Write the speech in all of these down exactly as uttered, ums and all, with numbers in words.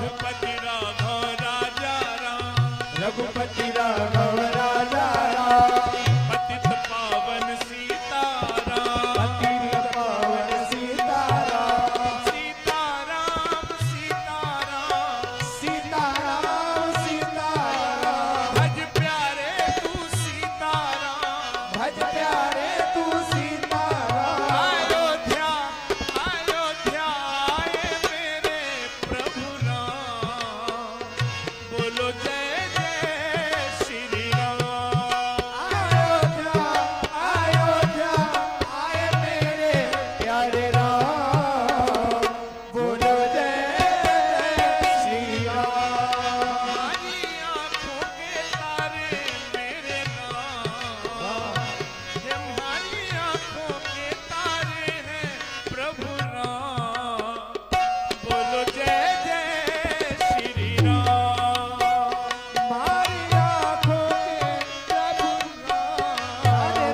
रघुपति राघव राजा राम, रघुपति राघव राजा राम, पतित पावन सीताराम, पतित पावन सीताराम, सीताराम सीताराम, सीताराम सीताराम, भज प्यारे तू सीताराम, भज प्यारे तू सीताराम। अयोध्या अयोध्या आए मेरे प्रभु राम, बोलो जय जय श्री राम। अयोध्या अयोध्या आए मेरे प्यारे राम, बोलो जय श्री राम। हमारी आँखों के तारे मेरे राम, हमारी आँखों के तारे हैं प्रभु राम, बोलो जय जय श्री राम। हमारी आँखों के प्रभु राम,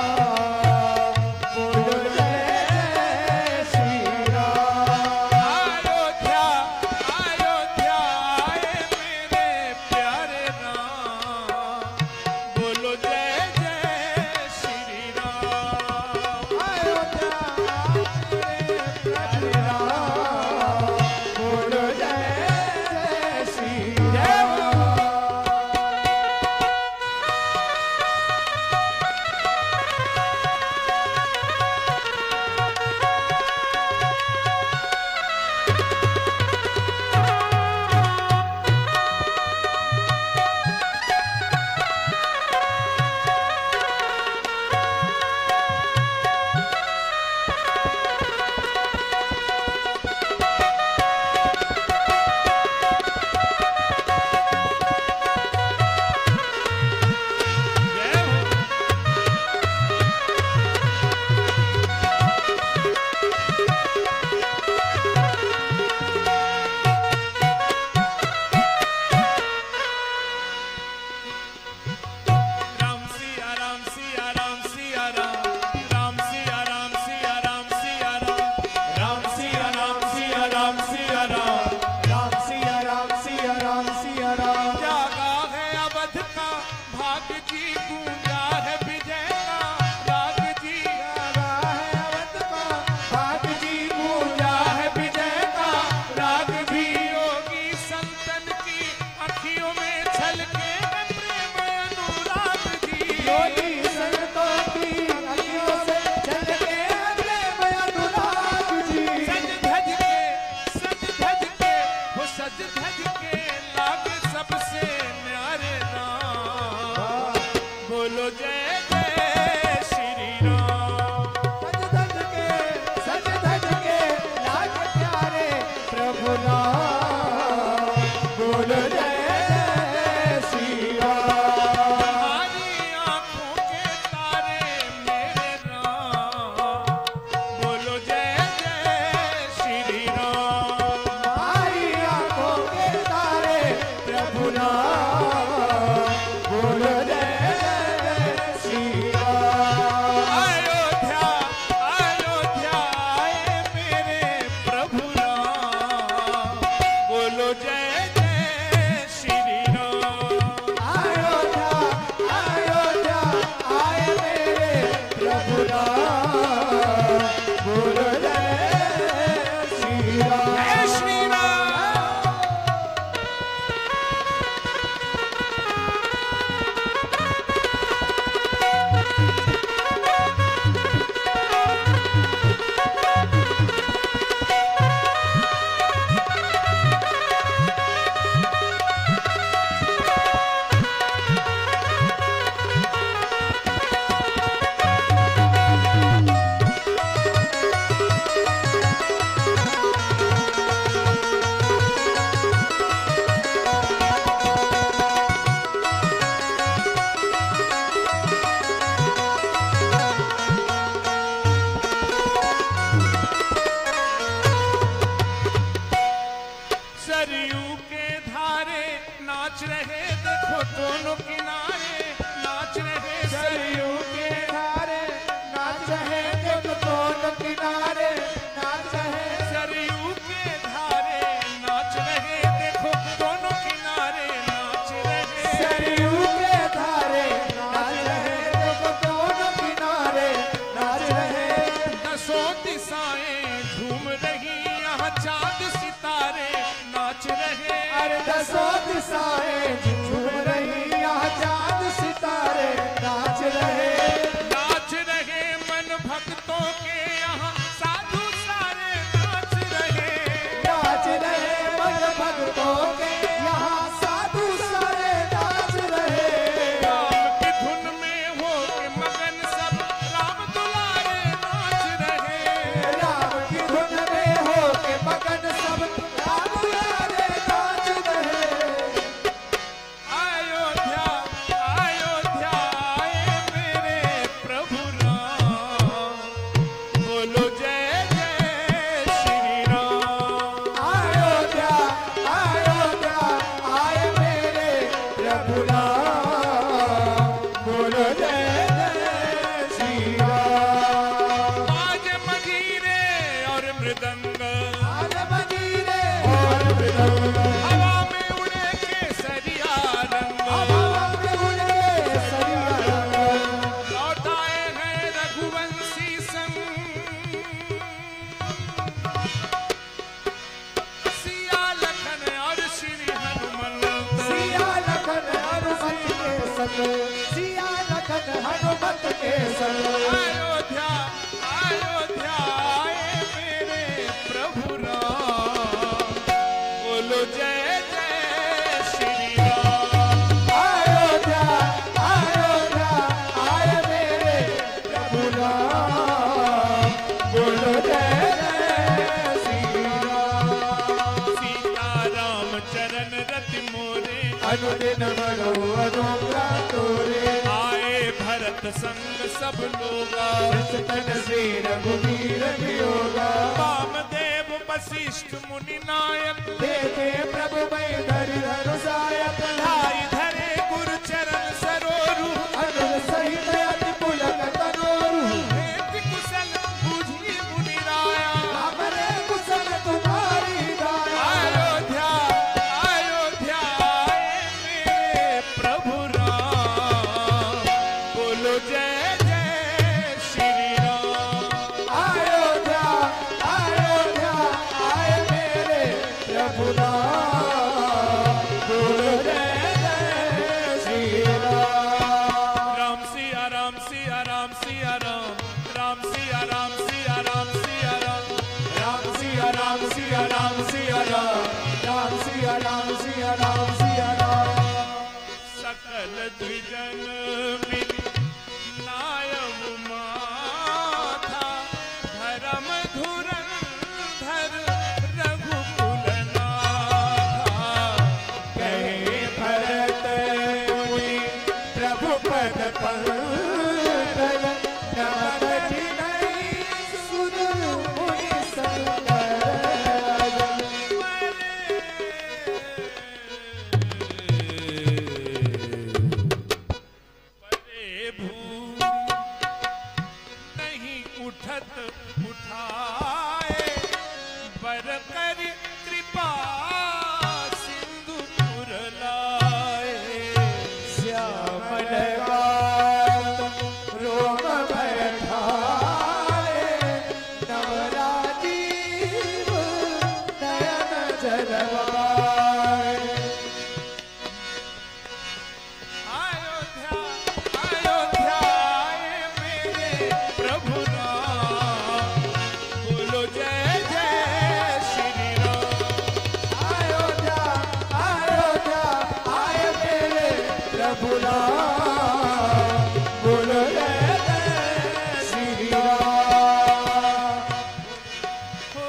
बोलो जय श्री राम। अयोध्या अयोध्या आए मेरे प्यारे राम, बोलो जय जय श्री राम। अयोध्या प्यारे राम, बोलो जय जय श्री राम। जय हो। राम सिया राम सिया राम सिया राम, राम सिया राम सिया राम सिया राम, राम सिया राम सिया राम सिया राम। राम सिया राम सिया राम सिया राम, जागा है अवध का भाग जी, गूंजा है विजय का राग जी, जागा है अवध का भाग जी, गूंजा है विजय का राग जी। योगी संतन की अखियों में छलके है प्रेम अनुराग जी, योगी संतों की अखियों से झलके प्रेम अनुराग जी। सज धज के सज धज के वो सज धज के लागे सबसे न्यारे राम, बोलो जय जय श्री राम। सज धज के सज धज के लाग प्यारे प्रभु राम, बोलो जय श्री राम। हमारी आँखों के तारे मेरे राम, बोलो जय जय श्री राम। हमारी आँखों के तारे प्रभु राम, बोलो जय श्री राम। अयोध्या अयोध्या आए मेरे प्रभु राम, बोलो जय जय श्री राम। अयोध्या अयोध्या आए मेरे प्रभु राम, बोलो जय श्री राम। जय श्री राम। सरयू के धारे नाच रहे देखो दोनों किनारे नाच रहे सरयू सरयू के धारे नाच रहे जब दोनों किनारे नाच रहे। सरयू के धारे नाच रहे नाच रहे। अरे दसों दिशाएं झूम रही, यहाँ चांद सितारे नाच रहे। नाच रहे मन भक्तों के यहाँ साधु सारे नाच रहे। नाच रहे मन भक्तों के यहाँ साधु सारे नाच रहे। राम की धुन में हो के मगन सब राम दुलारे नाच रहे। राम की धुन में हो के मगन सब राम दुलारे नाच रहे। अयोध्या अयोध्या आए मेरे प्रभु राम, बोलो जय जय श्री राम। अयोध्या अयोध्या आए मेरे प्रभु राम, बोलो जय जय श्री राम। बाज मजीरे और मृदंग, आज मजीरे और मृदंग, हवा में उड़े केसरिया रंग। हवा में उड़े सरिया रंग। लौटाए हैं रघुवंशी संग, सिया लखन और श्री हनुमंत। सिया लखन हनुमत के संग, सिया लखन हनुमत के संग। अयोध्या अयोध्या आए मेरे प्रभु राम, बोलो जय जय श्री राम। अयोध्या अयोध्या आए मेरे प्रभु राम, बोलो जय जय श्री राम। सीताराम चरण रति मोरे, अनुदिन बढ़ो अनुग्रह तोरे। आए भरत संग सब लोगा। तन श्री रघुवीर वियोगा। वामदेव वशिष्ठ मुनि नायक, देखे प्रभु मैं धरि धनु सायक। ढाई धरे गुरु चरण सरोरु। अनुज सहित अति पुलक तनोरु। भेंट कुशल बुझी मुनि राया। हमरे कुशल तुम्हारी दाया। अयोध्या अयोध्या आए मेरे प्रभु राम, बोलो जय जय श्री राम। अयोध्या अयोध्या आए मेरे प्रभु राम, बोलो जय जय श्री राम। राम सिया राम सिया राम सिया राम, राम सिया राम सिया राम सिया राम। राम सिया राम सिया राम सिया राम, राम सिया राम सिया राम सिया राम। सकल द्विजन मिल नायव माथा, धर्म धुरंधर रघुकुल नाथा। कहे भरत मुनि प्रभु पद पंकज। नमत नहीं सुन मुनि संकज। परे भूमि नहीं उठत उठाए, बर कर कृपा सिंधु पुर लाए। श्यामल गात रोम बैठाए। नवराजीव नयन जरवाए। अयोध्या अयोध्या आए मेरे प्रभु राम, बोलो जय जय श्री राम। अयोध्या अयोध्या आए मेरे प्रभु राम, बोलो जय जय श्री राम। हो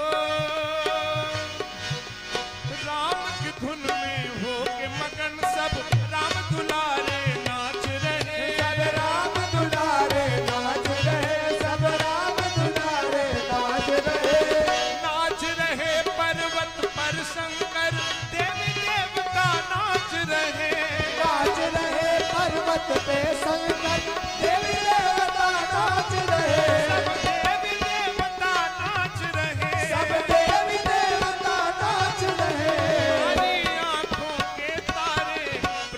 राम की धुन में हो के मगन सब राम दुलारे नाच रहे। सब राम दुलारे नाच रहे। सब राम दुलारे नाच रहे। नाच रहे पर्वत पर शंकर, देवी देवता नाच रहे। नाच रहे पर्वत पे शंकर। देवी देवता नाच रहे। सब देवी देवता नाच रहे। सब देवी देवता नाच रहे। हरी आंखों के तारे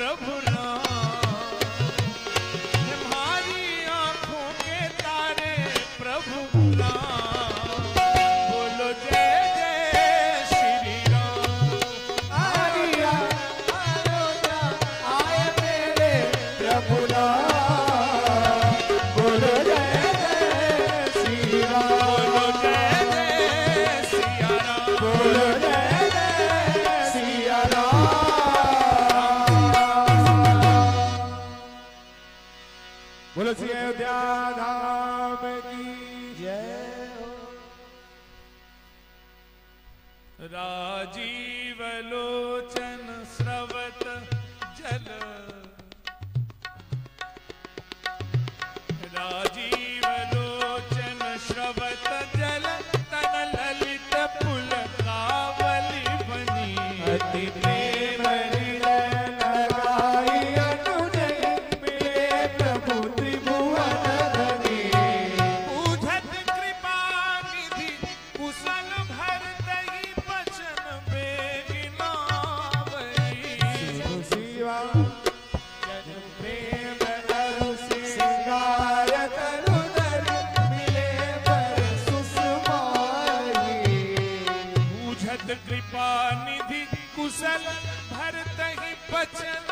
लोचन स्रवत जल राजीव लोचन श्रवत जल तन ललित पुलकावली बनी अति प्रेम हृदय लगाई अनुनय मिले प्रभु त्रिभुवन धनी पूजत कृपा निधि कुशल भरत ही बचन बेगिनावई सुनु शिवा जन प्रेम अरु सिंगार तरु धरि मिले पर सुषमाई पूजत कृपा निधि कुशल भरत ही बचन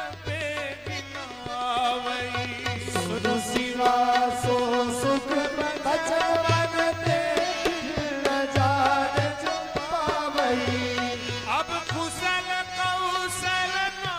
बेगिनावई सुनु शिवा सो सुख बचन मन ते न जान पावई अब कुशल कौशल ना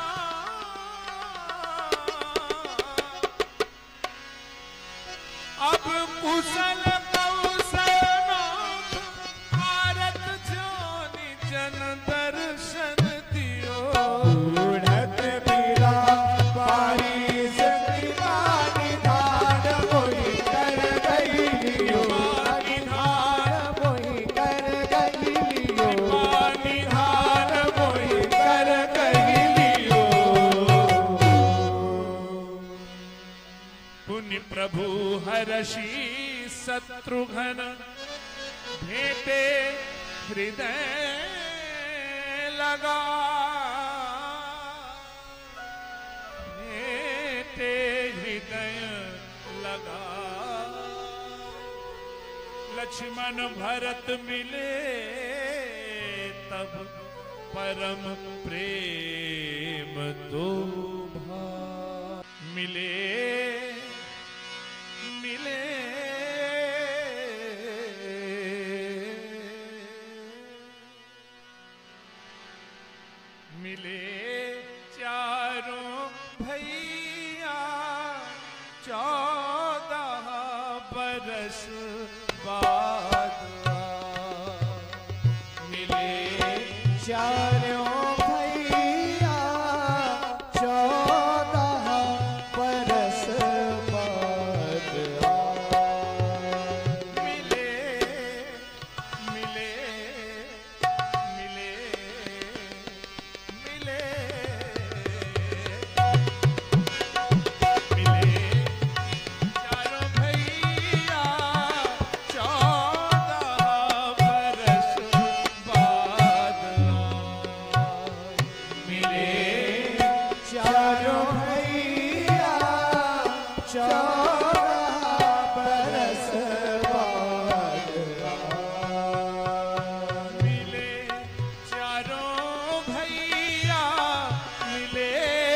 अब कुशल कौशल नाथ भारत जोनि जन दर्शन दियो उड़त बीरा पारी शक्तिमान धान मोहि कर गई लियो निधान मोहि कर गई लियो निधान मोहि कर गई लियो पुण्य प्रभु हर्षि शत्रुघ्न भेटे हृदय लगा भेटे हृदय लगा लक्ष्मण भरत मिले तब परम प्रेम तो भा मिले मिले मिले चारों भैया चौदह बरस बाद मिले चारों भैया चौदह बरस बाद मिले मिले मिले मिले मिले चारों भैया चौदह बरस बाद मिले चारों भैया चौदह बरस बाद मिले चारों भैया मिले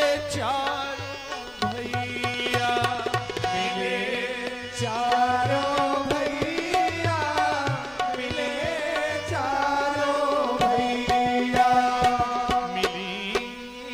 चारों भैया मिले चारों भैया मिले चारों भैया मिली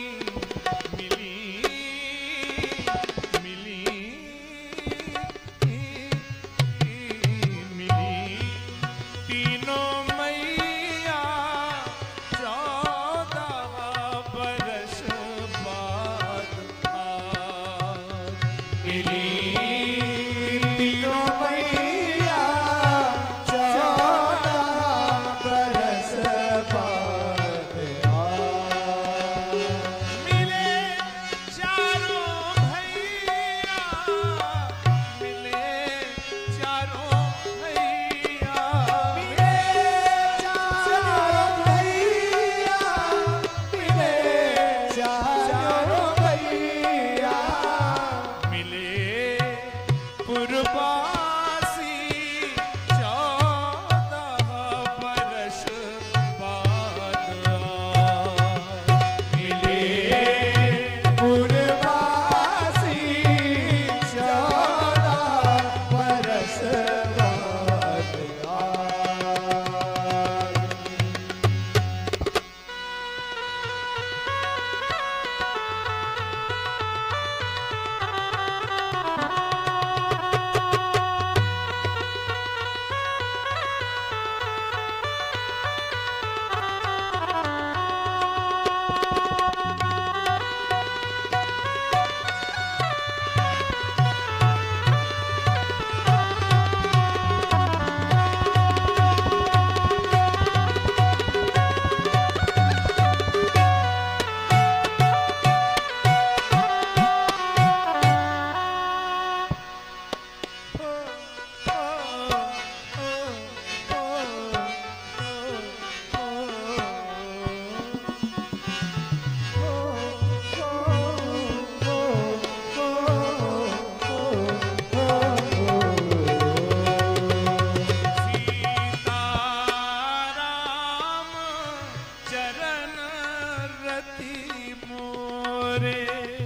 रति मोरे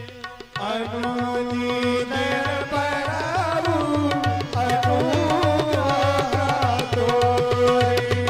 अनुदीन प्रभु अनुग्रह तोरे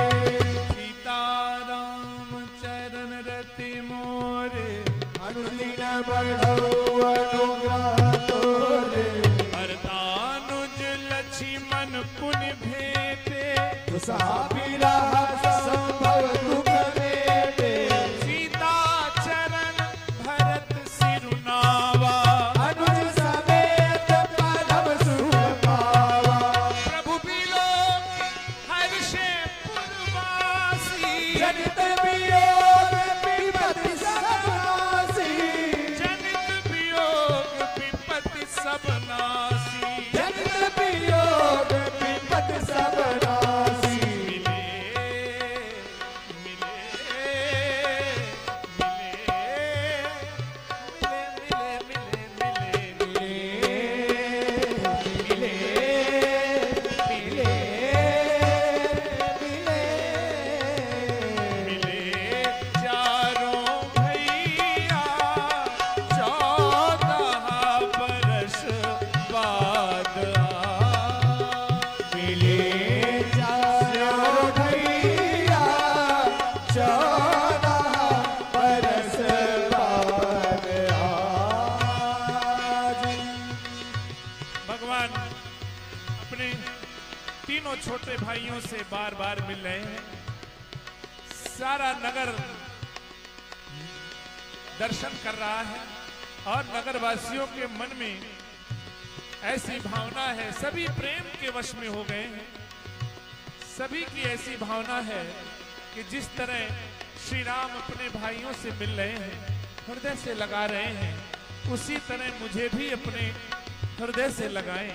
सीताराम चरण रति मोरे अनुदीन प्रभु अनुग्रह तोरे भरतानुज लक्ष्मण पुनि भेटे मुसाफिरा संभव दुख मेटे सीता चरण भरत सिरुनावा अनुज समेत परम सुख पावा प्रभु बिलोक हर्षे पुरवासी जनित वियोग विपत्ति सब नासी जनित वियोग विपत्ति सब नासी जनित वियोग विपत्ति सब नासी मिले मिले मिले मिले मिले मिले मिले मिले मिले मिले चारों भैया चौदह बरस बाद मिले चारों भैया चौदह बरस बाद आज भगवान अपने तीनों छोटे भाइयों से बार बार मिल रहे हैं। सारा नगर दर्शन कर रहा है और नगरवासियों के मन में ऐसी भावना है, सभी प्रेम के वश में हो गए हैं। सभी की ऐसी भावना है कि जिस तरह श्री राम अपने भाइयों से मिल रहे हैं, हृदय से लगा रहे हैं, उसी तरह मुझे भी अपने हृदय से लगाएं।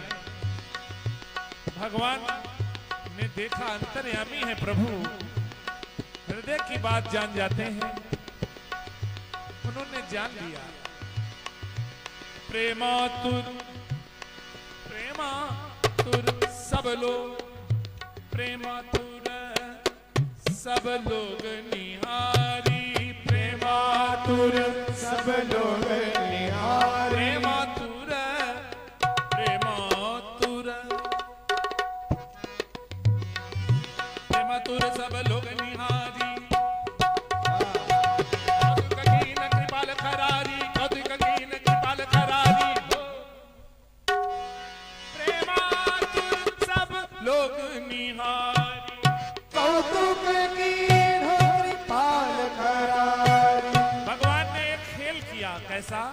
भगवान ने देखा अंतर्यामी है प्रभु, हृदय की बात जान जाते हैं। उन्होंने जान लिया प्रेमातुर प्रेमातुर सब लोग प्रेमातुर सब लोग निहारी प्रेमातुर सब लोग निहारे प्रेमातुर प्रेमातुर प्रेमातुर सब लोग निहारी कौतुक कीन कृपाल खरारी कौतुक कीन कृपाल खरारी हो। प्रेमातुर सब लोग निहारी कौतुक की ढोरी पाल करारी भगवान ने एक खेल किया, कैसा?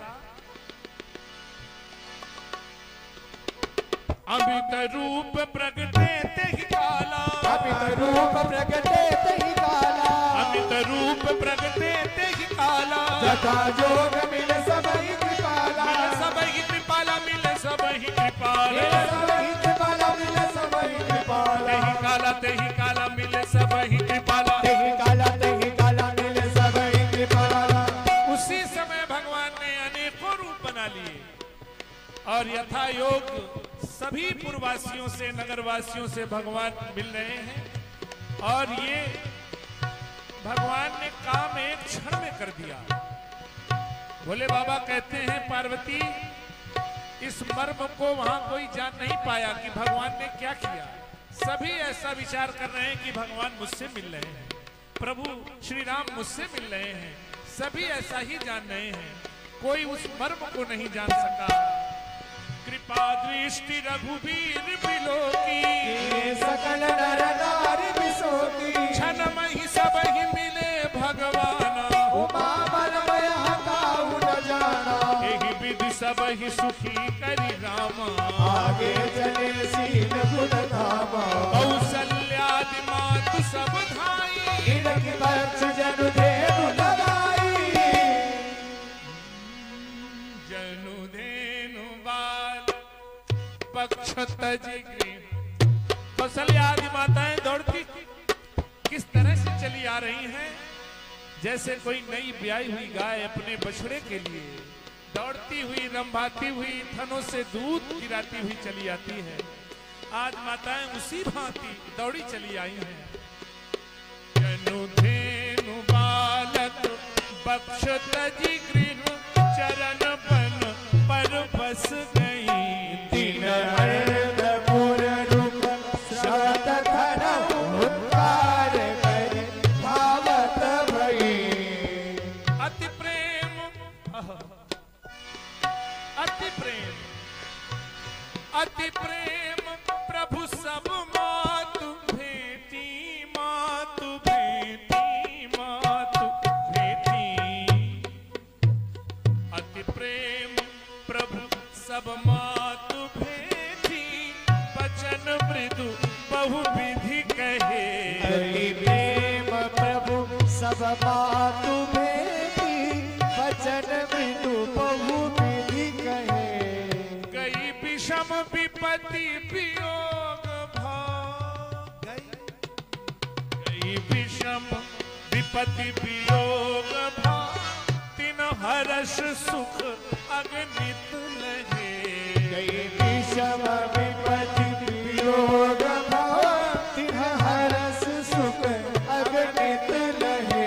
अमित रूप प्रगटे ते ही काला अमित रूप प्रगटे तहि काला अमित रूप प्रगटे ते ही काला जथा जोग मिल सबहि कृपाला मिल सबहि कृपाला मिल सबहि कृपाला मिल सबहि कृपाला मिल सबहि कृपाला तेहि काला तेहि काला मिल सबहि कृपाला। तहि काला तहि काला मिल सबहि कृपाला उसी समय भगवान ने अनेकों रूप बना लिए और यथा योग सभी पुरवासियों से नगरवासियों से भगवान मिल रहे हैं और ये भगवान ने काम एक क्षण में कर दिया। भोले बाबा कहते हैं पार्वती इस मर्म को वहां कोई जान नहीं पाया कि भगवान ने क्या किया। सभी ऐसा विचार कर रहे हैं कि भगवान मुझसे मिल रहे हैं, प्रभु श्री राम मुझसे मिल रहे हैं, सभी ऐसा ही जान रहे हैं, कोई उस मर्म को नहीं जान सका। कृपा दृष्टि रघुवीर बिलोकी सकल नर नारी बिसोती क्षण मही सब ही मिले भगवाना उमा बलमय हकाऊ न जाना एहि विधि सब ही सुखी करी रामा आगे चले सीन गुण धामा कौसल्यादि मातु सब धाई इनकी पक्ष जनु धेनु लगाई जनु धेनु बाल पक्ष तजि गृह। कौशल्या आदि माताएं दौड़ती किस तरह से चली आ रही हैं, जैसे कोई नई ब्याई हुई गाय अपने बछड़े के लिए दौड़ती हुई रंभाती हुई थनों से दूध गिराती हुई चली आती है। आज माताएं उसी भांति दौड़ी चली आई हैं। जनु धेनु बालक पक्ष तजी गृह चरण बन पर बस गई। दीन अर्ध पुर रूप शत धन उद्धार करि भावत भई। अति प्रेम अति प्रेम अति प्रेम प्रभु सब मातु भेटी मातु भेटी मातु भेटी। अति प्रेम प्रभु सब मातु भेटी बचन मृदु बहु विधि कहे। अति प्रेम प्रभु सब मातु भेटी वचन मृदु बहु विधि कहे। गई विषम विपत्ति वियोग भाव। गई विषम विपत्ति वियोग भाव तिन हर्ष सुख अगणित लहे। गई विषम विपत्ति वियोग भाव तिन हर्ष सुख अगणित लहे।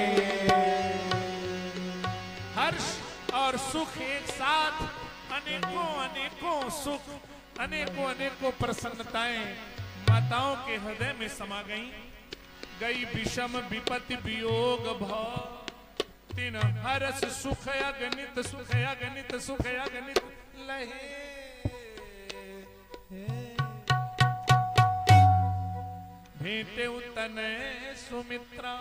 हर्ष और सुख एक साथ अनेकों अनेकों सुख अनेकों अनेकों प्रसन्नताएं माताओं के हृदय में समा गईं। गई विषम विपत्ति वियोग भाव तिन हर्ष सुख अगणित सुख अगणित सुख अगणित लहे। भेंटे तनय सुमित्रा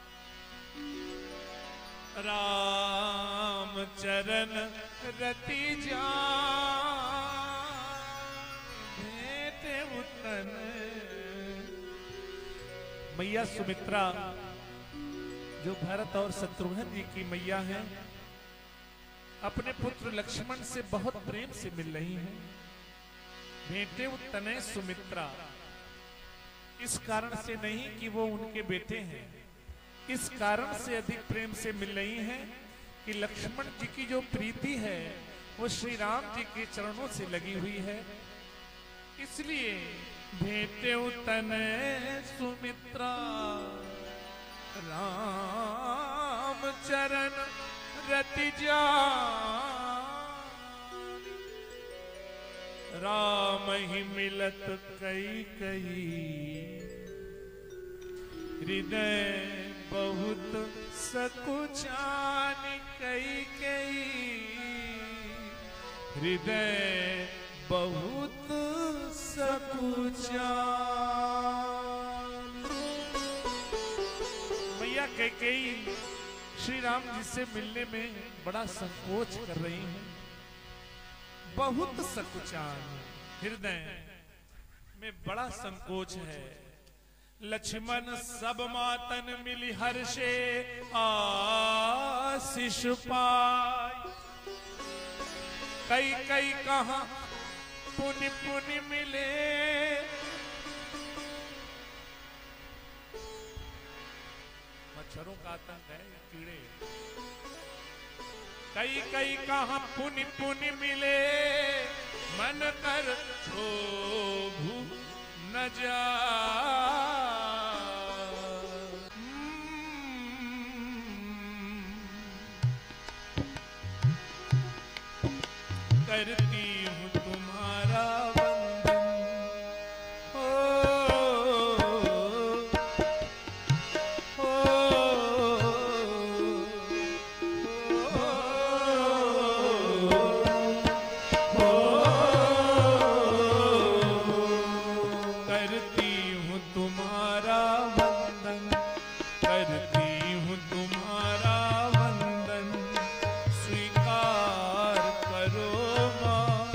राम चरण रति जान। भेंटे उतन मैया सुमित्रा जो भरत और शत्रुघ्न जी की मैया हैं, अपने पुत्र लक्ष्मण से बहुत प्रेम से मिल रही हैं। भेंटे तनय सुमित्रा इस कारण से नहीं कि वो उनके बेटे हैं, इस कारण से अधिक प्रेम से मिल रही हैं कि लक्ष्मण जी की जो प्रीति है वो श्री राम जी के चरणों से लगी हुई है। इसलिए भेंटे तनय सुमित्रा राम चरण रति जान। राम ही मिलत कई कई हृदय बहुत सकुचान। कई कई हृदय बहुत सकुचान। मैया कैकेयी श्री राम जी से मिलने में बड़ा संकोच कर रही हैं। बहुत सकुचान, हृदय में बड़ा संकोच है। लक्ष्मण सब मातन मिली हर्षे आशीष पाई। कई कई कहा पुनि पुनि मिले। मच्छरों का आतंक है, कीड़े। कई कई कहा पुनि पुनि मिले मन कर क्षोभु न जा। करती हूँ तुम्हारा वंदन हो, हो, हो, करती हूँ तुम्हारा वंदन, करती हूँ तुम्हारा वंदन। स्वीकार करो माँ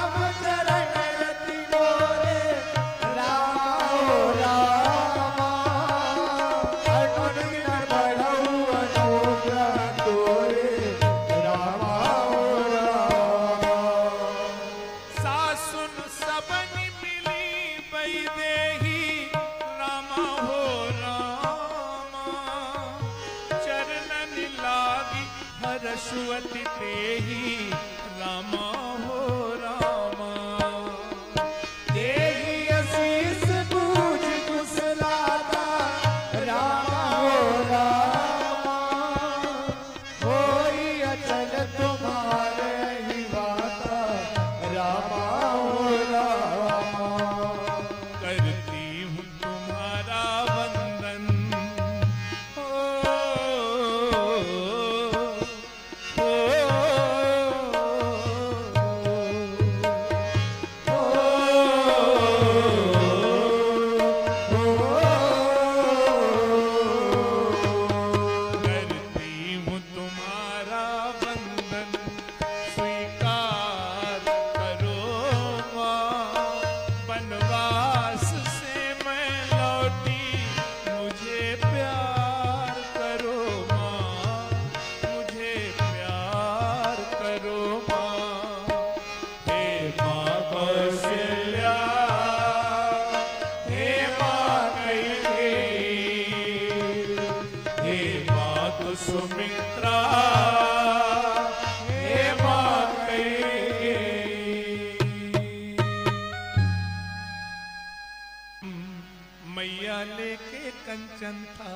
राम चरण रति मोरे रामा हो रामा अनुदिन बढ़ऊ अनुग्रह तोरे रामा हो रामा सासुन सबन मिली वैदेही रामा हो रामा चरणन लागी हरषुअति तेहि रामा हो रामा देहि आशीष बूझ कुशलाता रामा हो रामा होई अचल तुम्हारे ही बाता रामा हो रामा करती हूँ तुम्हारा वंदन हो, हो, करती हूँ तुम्हारा वंदन स्वीकार करो माँ वनवास से मैं लौटी मुझे प्यार करो माँ मुझे प्यार करो माँ हे माँ कौशल्या हे माँ कैकेयी हे मातु सुमित्रा हे माँ कैकेयी मैया लेके कंचन था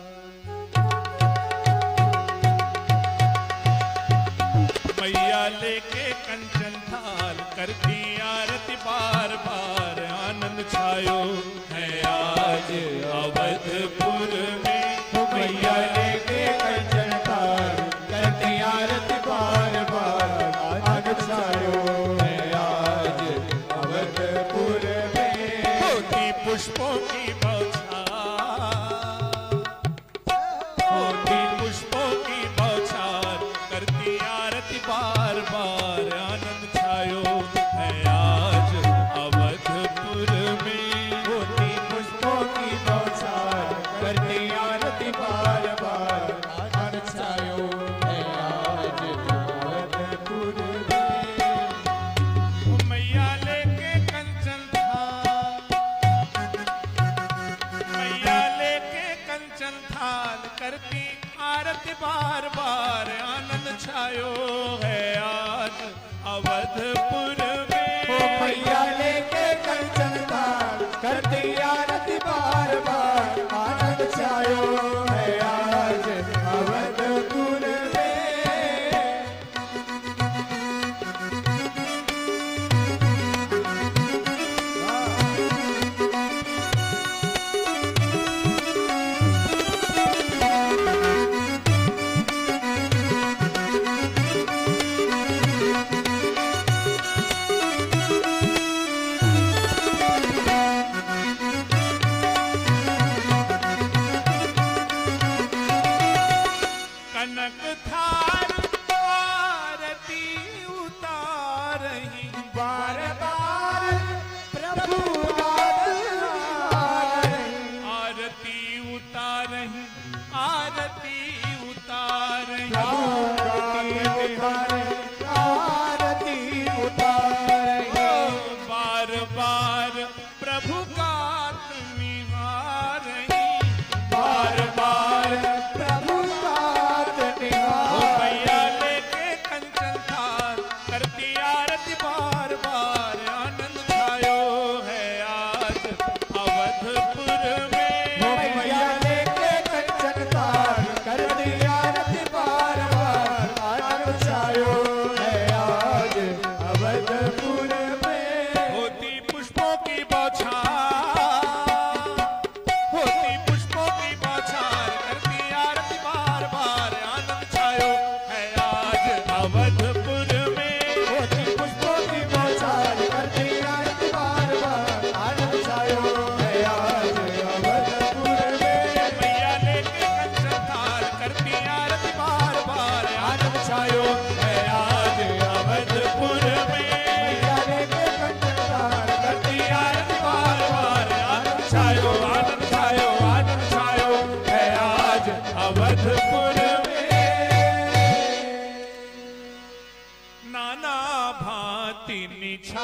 मैया लेके कंचन थाल करती आरती बार बार आनंद छायो है आज अवधपुर में मैया लेके कंचन थाल करती आरती बार बार आज छायो है आज अवधपुर में होती पुष्पों की बौछार होती पुष्पों की बौछार करती आरती बार बार आनंद छायो है आज अवधपुर में होती पुष्पों की बौछार करती आरती बार बार आज छायो है आज अवधपुर में मैया लेके कंचन थाल मैया लेके कंचन थाल करती आरती बार बार आनंद छायो है आज अवधपुर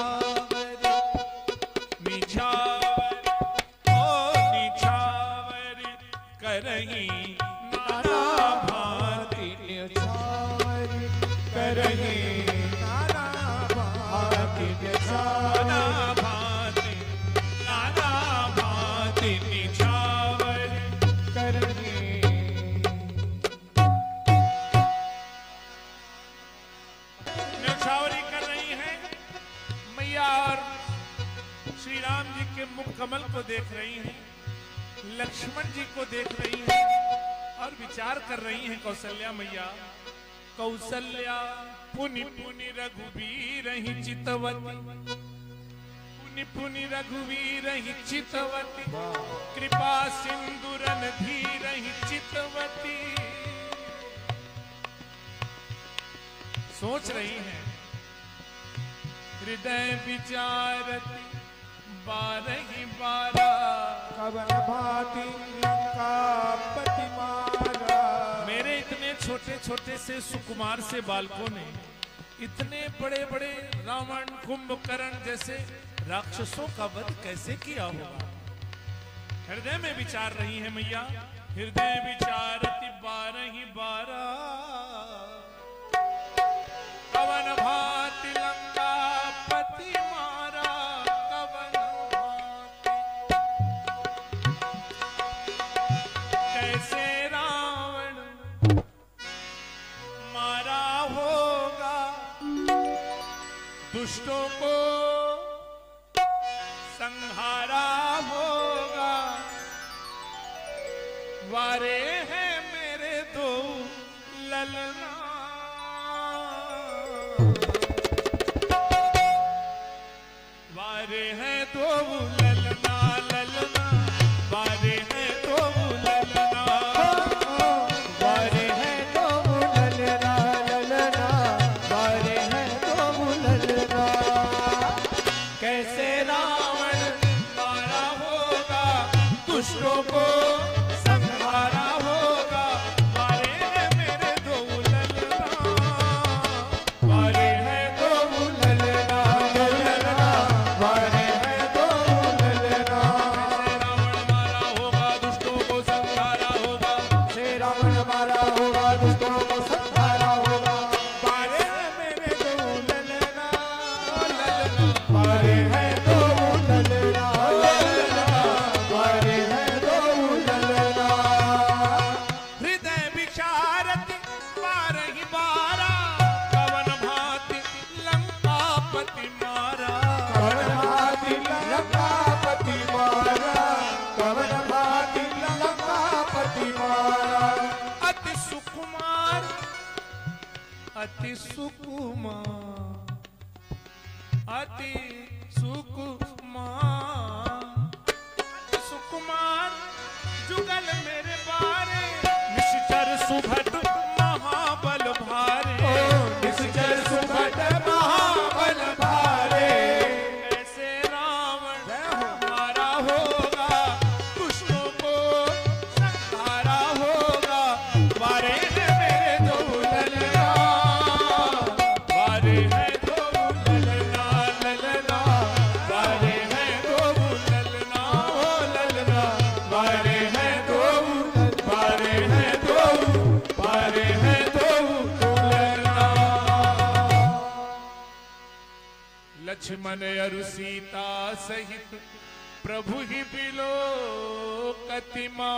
निछावरी निछावरी ओ निछावरी करही नाना भांति निछावरी करही नाना भांति नाना भांति नाना भांति निछावरी करही। निछावरी कर रही हैं मैया और श्री राम जी के मुख कमल को देख रही हैं, लक्ष्मण जी को देख रही हैं और विचार कर रही हैं कौशल्या मैया। कौशल्या पुनि पुनि रघुवीर ही चितवती पुनि पुनि रघुवीर ही चितवती कृपा सिंदूरन धीर ही चितवती। सोच रही हैं हृदय विचारती बारही बारा कवन भांति लंकापति मारा। मेरे इतने छोटे छोटे से सुकुमार से बालकों ने इतने बड़े बड़े रावण कुंभकर्ण जैसे राक्षसों का वध कैसे किया होगा। हृदय में विचार रही है मैया। हृदय विचारती बारही बारा कवन भांति लंकापति मारा कवन भांति कैसे रावण मारा होगा दुष्टों को संहारा होगा। वारे हैं मेरे दो ललना वारे हैं दो ललना ललना वारे हैं दो ललना वारे हैं दो ललना ललना वारे हैं दो ललना। कैसे रावण मारा होगा दुष्टों को संहारा होगा। वारे हैं मेरे दो ललना वारे हैं दो ललना ललना वारे हैं दो ललना। कैसे रावण मारा होगा दुष्टों को संहारा होगा। से रावण मारा होगा दुष्टों को संहारा होगा। वारे हैं मेरे दो ललना ललना वारे हैं दो ललना ललना वारे हैं दो ललना। हृदय विचारति बारही बारा कवन भांति लंकापति मारा। कवन भांति लंकापति मारा कवन भांति लंकापति मारा। अति सुकुमार अति सुकुमार अति सुकुमार अति सुकुमार जुगल मेरे बारे निश्चर सुभट महाबल भारे। निश्चर सुभट महाबल भारे। कैसे रावण मारा होगा दुष्टों को संहारा होगा। वारे हैं मेरे दो ललना वारे हैं दो ललना ललना वारे हैं दो ललना ओ ललना वारे हैं दो वारे हैं दो वारे हैं दो ललना। लक्ष्मण अरु सीता सहित प्रभु ही बिलोकतिमा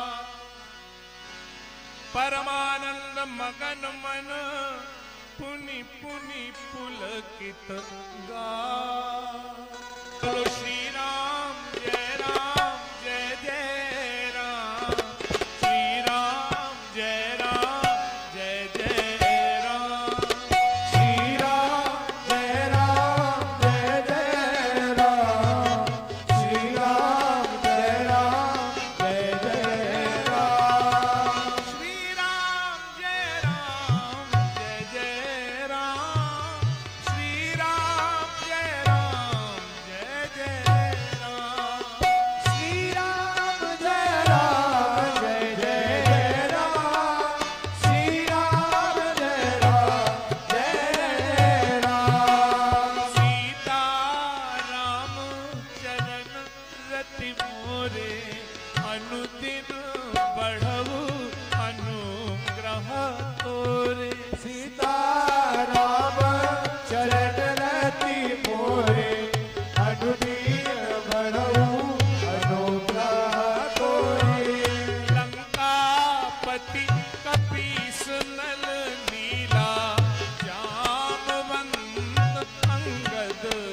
परमानंद मगन मन पुनि पुनि पुलकित गा। बोलो श्री राम जय राम जय जय राम श्री राम जय राम जय जय राम। श्री राम जय राम जय जय राम श्री राम जय राम जय जय राम। श्री राम जय राम जय जय राम श्री राम जय राम जय जय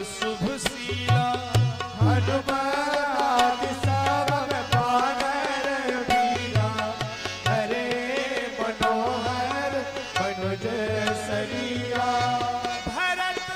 शुभ शीला हनुमान सब बानर वीरा हरे मनोहर मनुज सरिया भरत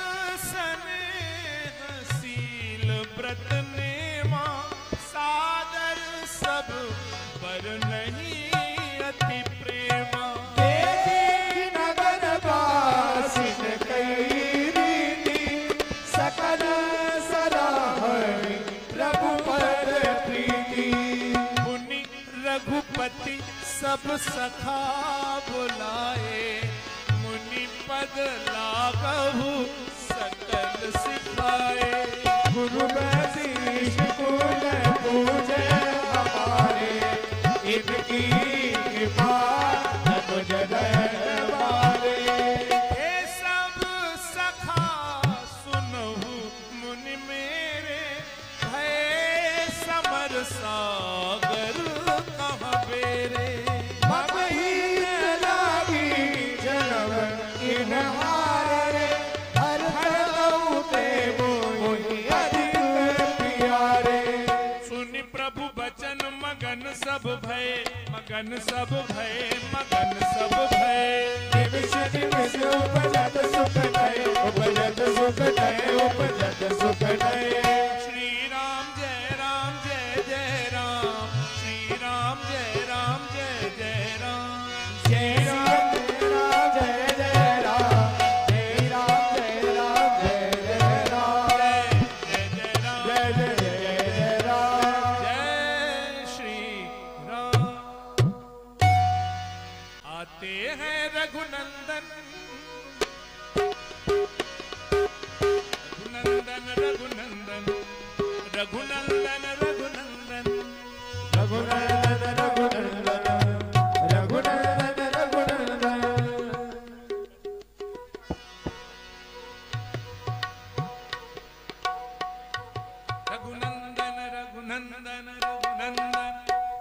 स्नेहशील व्रत नेमा सादर सब पर नहीं अति प्रेमा देवी नगर वासिन कई रीति सकल सराहनि प्रभु पद प्रीति मुनि रघुपति सब सखा बुलाए मुनि पद लागहु सकल सिखाए गुरु वशिष्ठ कुल पूजे हमारे इनकी कृपा अनुज दरबारे हे सब सखा सुनहु मुनि मेरे भय समर सागर कहाँ बेरे मगही लागी जनम इन हारे हर हरते मोहि अधिक प्यारे सुनि प्रभु बचन मगन सब भय मगन सब भय मगन सब भय निमिष निमिष उपजत सुख नय उपजत सुख नय उपजत सुख नय श्री राम जय राम जय जय राम श्री राम जय राम जय जय राम जय राम जय जय राम जय राम जय राम जय जय राम जय जय जय राम जय जय जय जय राम जय श्री राम आते हैं रघुनंदन रघुनंदन रघुनंदन रघुनंदन रघुनंदन रघुनंदन रघुनंदन रघुनंदन रघुनंदन रघुनंदन रघुनंदन रघुनंदन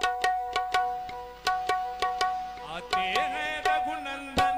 आते हैं रघुनंदन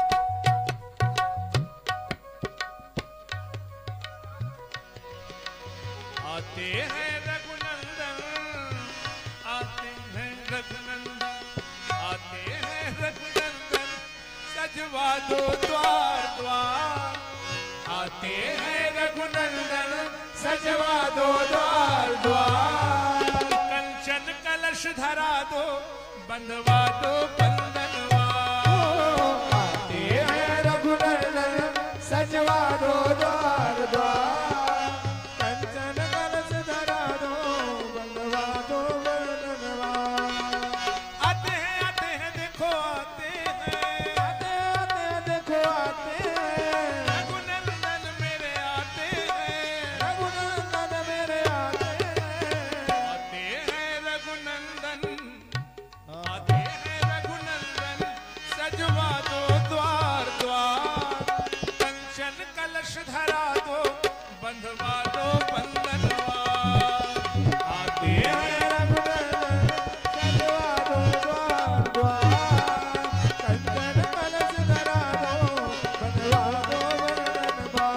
आते हैं रघुनंदन आते हैं रघुनंदन आते हैं रघुनंदन सजवा दो द्वार द्वार आते हैं रघुनंदन सजवा दो द्वार द्वार कंचन कलश धरा दो बंधवा दो बंधनवा आते हैं रघुनंदन सजवा दो द्वार द्वार कंचन कलश धरा दो बंधवा दो बंधनवा आते हैं आते हैं देखो आते हैं आते आते देखो आते हैं रघुनंदन मेरे आते हैं रघुनंदन मेरे आते हैं आते हैं रघुनंदन आते हैं रघुनंदन सजवा दो द्वार द्वार कंचन कलश धरा दो बंधवा दो बंधनवा आते हैं रघुनंदन सजवा दो द्वार द्वार कंचन कलश धरा दो बंधवा दो बंधनवा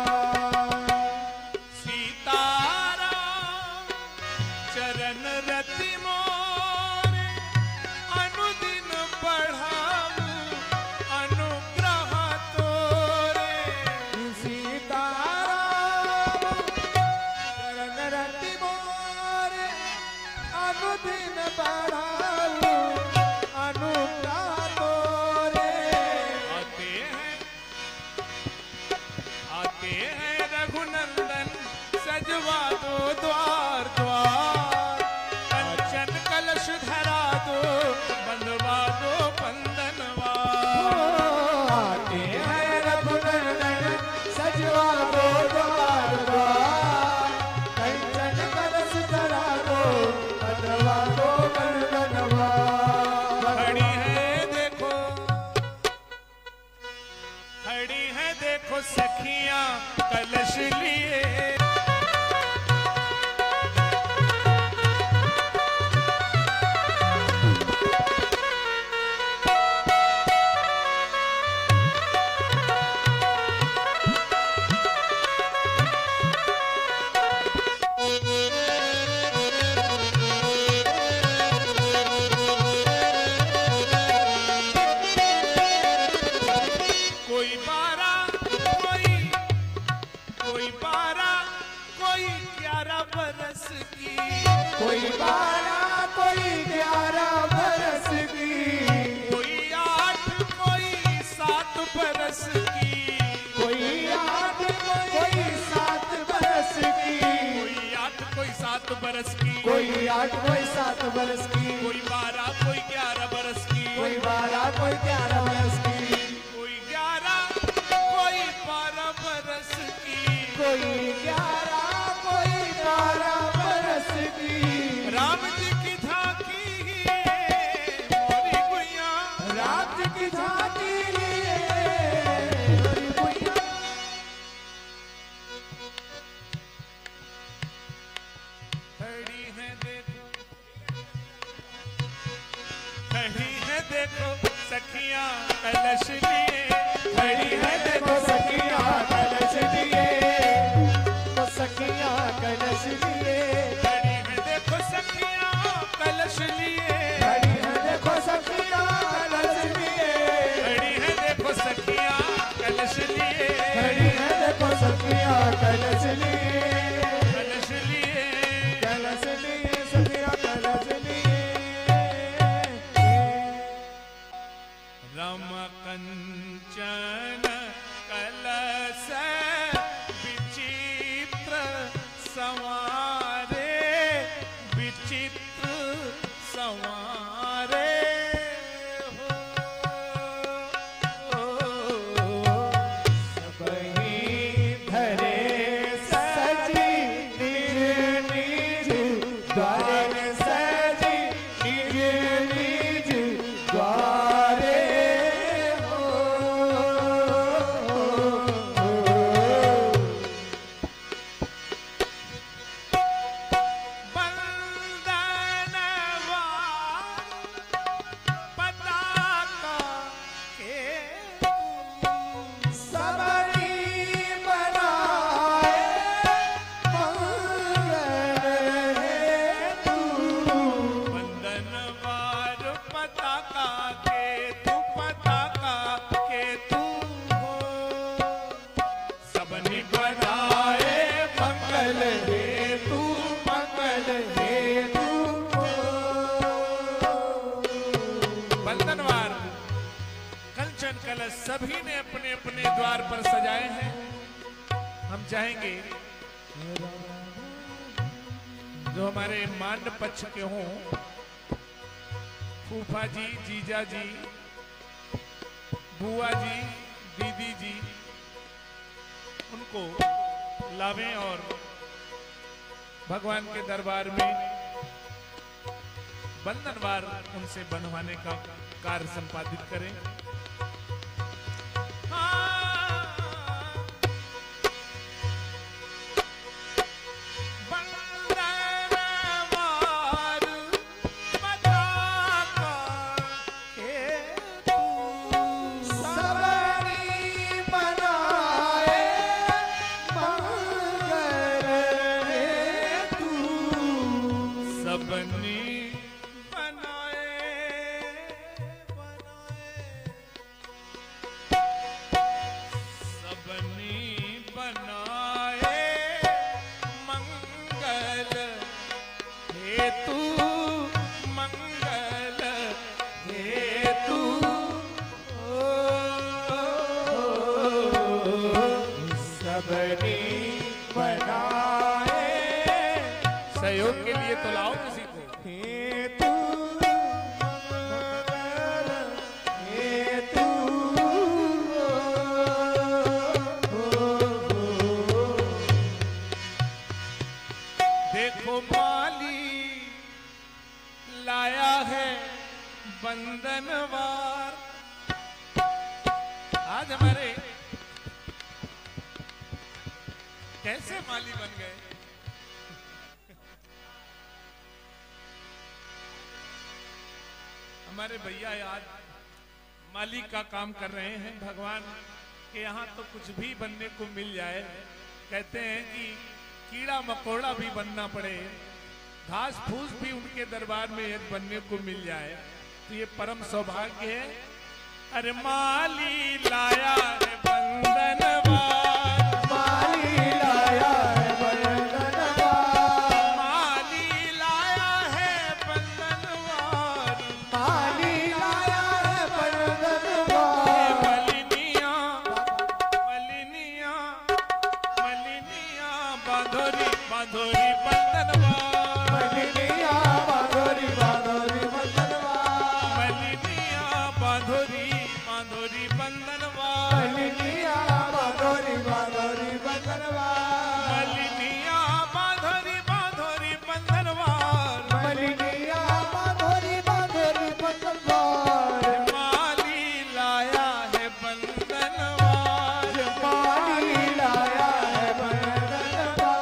सीताराम चरण रति मोरे अनुदिन बढ़ाऊ अनुग्रह तोरे सीताराम चरण रति मोरे अनुदिन बढ़ाऊ अनुग्रह तोरे आते हैं आते हैं रघुनंदन सजवा दो द्वार द्वार कंचन कलश धरा दो बंधवा दो बंधनवा आते हैं रघुनंदन सजवा दो द्वार द्वार कंचन कलश धरा दो बंधवा दो बंधनवा खड़ी है देखो खड़ी है देखो सखियां कलश लिए कोई बारह कोई ग्यारह बरस की, कोई आठ कोई सात बरस की, कोई आठ कोई सात बरस की, कोई आठ कोई सात बरस की, कोई आठ कोई सात बरस की, कोई बारह कोई ग्यारह बरस की, कोई बारह कोई ग्यारह बरस की, कोई ग्यारह कोई बारह बरस की, कोई ग्यारह कोई बारह बरस की। राम जी की झांकी मोरी गुइया, राम जी की झांकी मोरी गुइया। खड़ी है देखो, खड़ी है देखो सखियां कलश लिए, खड़ी है देखो सखियां कलश लिए, तो सखियां कलश लिए, खड़ी है देखो सखियां कलश लिए, खड़ी है देखो सखियां कलश लिए, खड़ी है देखो सखियां कलश लिए, खड़ी है देखो सखियां कलश लिए, कलश लिए, कलश लिए सखियां कलश लिए। रम कंचन कलश विचित्र संवारे, विचित्र संवारे हो, सबही धरे सजी निज निज द्वार, सजी निज निज द्वारे हो। कलश सभी ने अपने अपने द्वार पर सजाए हैं। हम चाहेंगे जो हमारे मांड पक्ष के हों, फूफा जी, जीजा जी, बुआ जी, दीदी जी, उनको लावें और भगवान के दरबार में बंधनवार उनसे बंधवाने का कार्य संपादित करें। सहयोग के लिए तो लाओ किसी को। हेतु हेतु देखो माली लाया है बंधनवार। आज हमारे कैसे माली बन गए। हमारे भैया आज माली का काम कर रहे हैं। भगवान के यहाँ तो कुछ भी बनने को मिल जाए। कहते हैं कि कीड़ा मकोड़ा भी बनना पड़े, घास फूस भी उनके दरबार में यदि बनने को मिल जाए तो ये परम सौभाग्य है। अरे माली लाया है बंधनवार, माली लाया है बंधनवार, माली लाया बांधोरी बंधनवा मलिनिया बांधोरी बांधोरी बंधनवा मलिनिया बांधोरी बांधोरी बंधनवा मलिनिया बांधोरी बांधोरी बंधनवा मलिनिया बांधोरी बांधोरी बंधनवा मलिनिया बांधोरी बांधोरी बंधनवा माली लाया है बंधनवा माली लाया है बंधनवा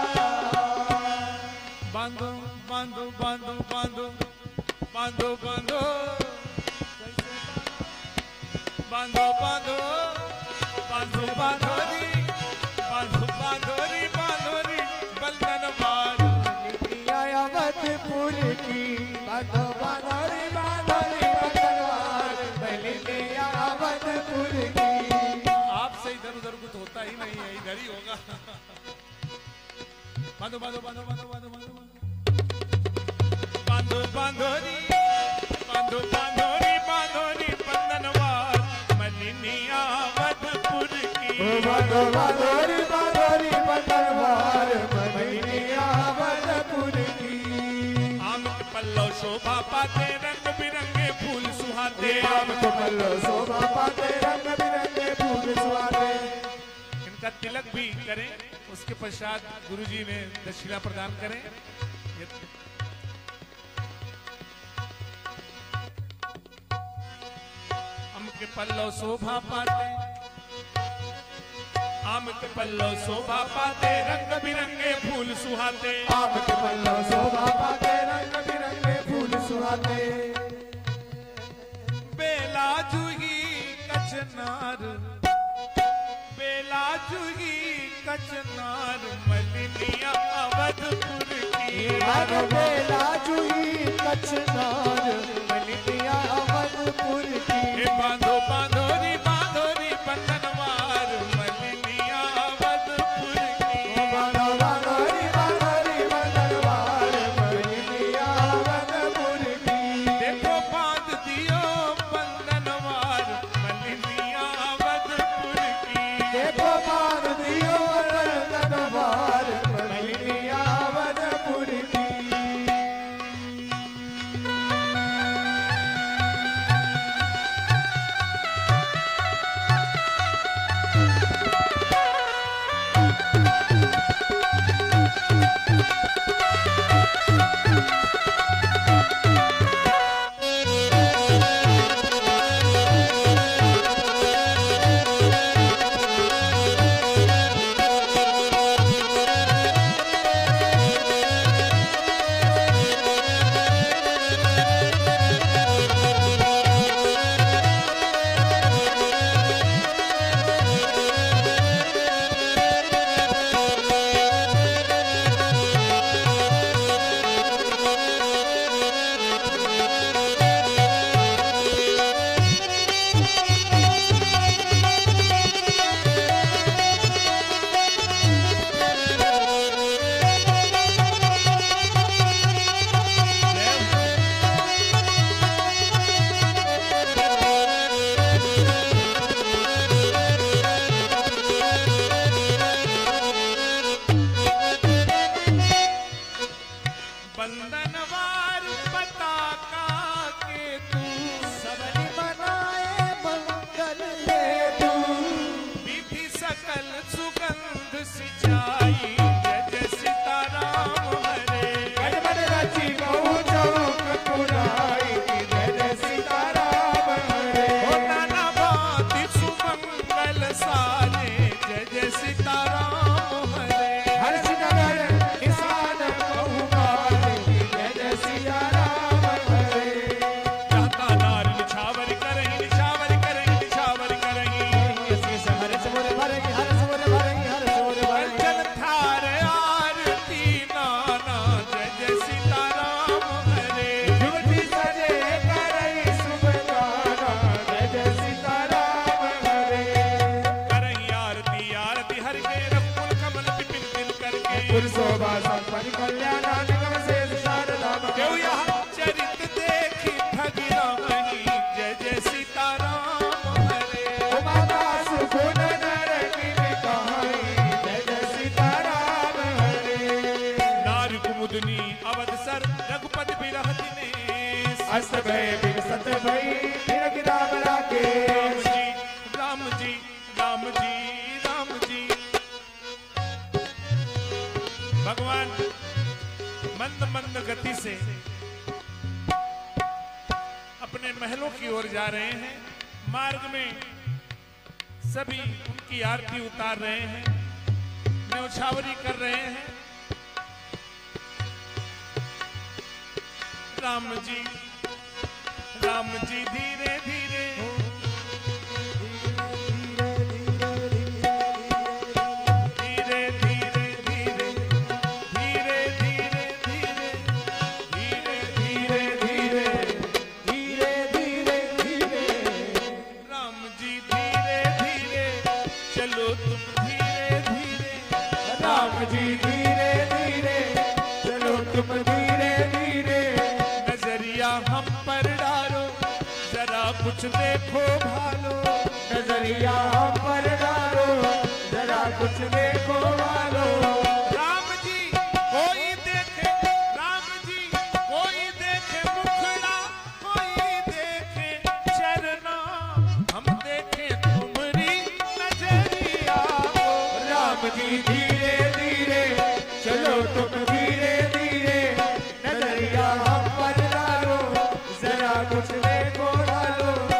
बांधो बांधो बांधो बांधो बांधो बांधो बांधो बांधो बांधो बांधोरी बांधो बांधोरी बांधोरी बंधनवार अवधपुर की बांधो बांधोरी बांधोरी बंधनवार मलिनिया अवधपुर की। आपसे इधर उधर कुछ होता ही नहीं है, इधर ही होगा। बांधो बांधो बांधो बांधो बांधो बांधो बांधो बांधोरी बांधो बांधोरी बांधोरी बंधनवार मलिनिया अवधपुर की। बांधो बांधोरी बांधोरी बंधनवार मलिनिया अवधपुर की। आम के पल्लव शोभा पाते रंग बिरंगे फूल सुहाते आम के पल्लव शोभा पाते रंग बिरंगे फूल सुहाते। इनका तिलक भी करें, उसके पश्चात गुरुजी ने दक्षिणा प्रदान करें। आम के पल्लव शोभा पाते आम के पल्लव शोभा पाते रंग बिरंगे फूल सुहाते आम के पल्लव शोभा पाते रंग बिरंगे फूल सुहाते। बेला जूही कचनार बेला जूही कचनार मलिनिया अवधपुर की। बेला जूही कचनार मलिनिया अवधपुर की। बांधो बांधोरी बांधोरी बंधनवार मलिनिया अवधपुर की। बांधो बांधोरी बांधोरी बंधनवार मलिनिया अवधपुर की। देखो बांध दियो बंधनवार मलिनिया अवधपुर की। देखो बांध दियो बंधनवार मलिनिया अवधपुर की। बंधनवार पताका के तू सबने बनाए मंगल हेतु। विधि सकल सुगंध सिंचाई जय जय सीताराम हरे। गजबन रची गौ चौक पुराई जय जय सीताराम हरे। हो नाना भांति सुमंगल सारे जय जय सीताराम हरे। हर्ष नगर किसान बहुमारे जय जय सीताराम हरे। चाहता नार निछावर करहीं निछावर करहीं निछावर करहीं। हर्ष मोरे भरेगी हर्ष मोरे भरेगी हर्ष मोरे भरेगी। जल थार आरती नाना जय जय सीताराम हरे। युवती सजे करई शुभ गाना जय जय सीताराम हरे। करहीं आरती आरती हर के रघुकुल कमल विपिन दिल करके। पुरुषोभा संपन्न कल्याण निगम शेष शारदा देव यहाँ चरित देखी ठगिना वहीं जय जय सीताराम हरे। उमादास गुण नर की कहानी जय जय सीताराम हरे। भगवान मंद मंद गति से अपने महलों की ओर जा रहे हैं। मार्ग में सभी उनकी आरती उतार रहे हैं, न्यौछावरी कर रहे हैं। राम जी राम जी धीरे धीरे कुछ देखो भालो, नजरिया हम पर डालो, जरा कुछ देखो भालो। राम जी कोई देखे, राम जी कोई देखे मुखड़ा, कोई देखे चरना, हम देखे तुम्हारी नजरिया को। राम जी धीरे धीरे चलो तुम धीरे धीरे, नजरिया हम पर डालो, जरा कुछ देखो भालो।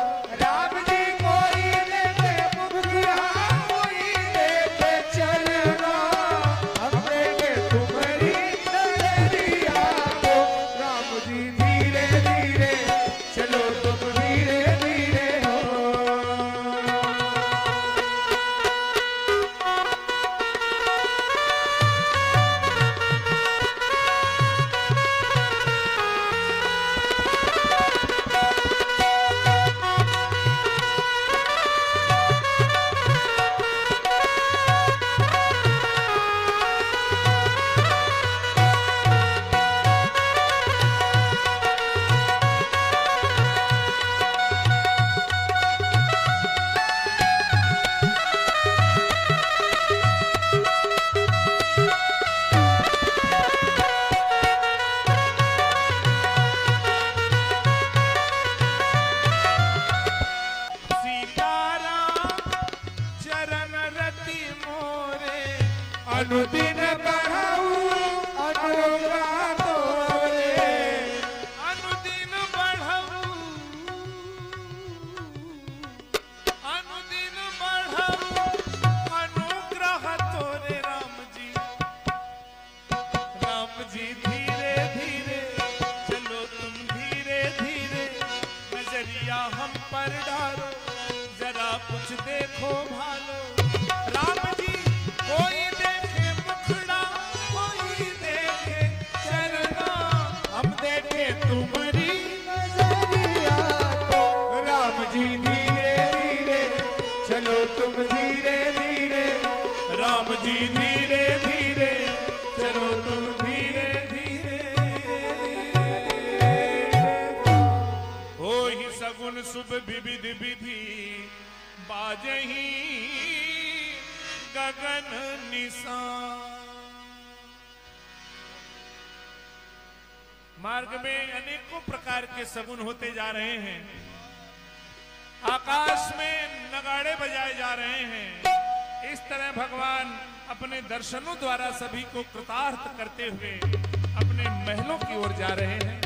अनुदिन बढ़ाऊ अनुग्रह तोरे, अनुदिन बढ़ाऊ अनुदिन बढ़ाऊ अनुग्रह तोरे। राम जी राम जी धीरे धीरे चलो तुम धीरे धीरे, नजरिया हम पर डालो, जरा कुछ देखो भालो। राम जी कोई देखे मुखड़ा, कोई देखे चरना, हम देखे तुम्हारी नजरिया को। राम जी धीरे धीरे चलो तुम धीरे धीरे, राम जी धीरे धीरे चलो तुम धीरे धीरे। हो ही सगुन शुभ विविध विधि, बाजही गगन निशान। मार्ग में अनेकों प्रकार के सगुन होते जा रहे हैं। आकाश में नगाड़े बजाए जा रहे हैं। इस तरह भगवान अपने दर्शनों द्वारा सभी को कृतार्थ करते हुए अपने महलों की ओर जा रहे हैं।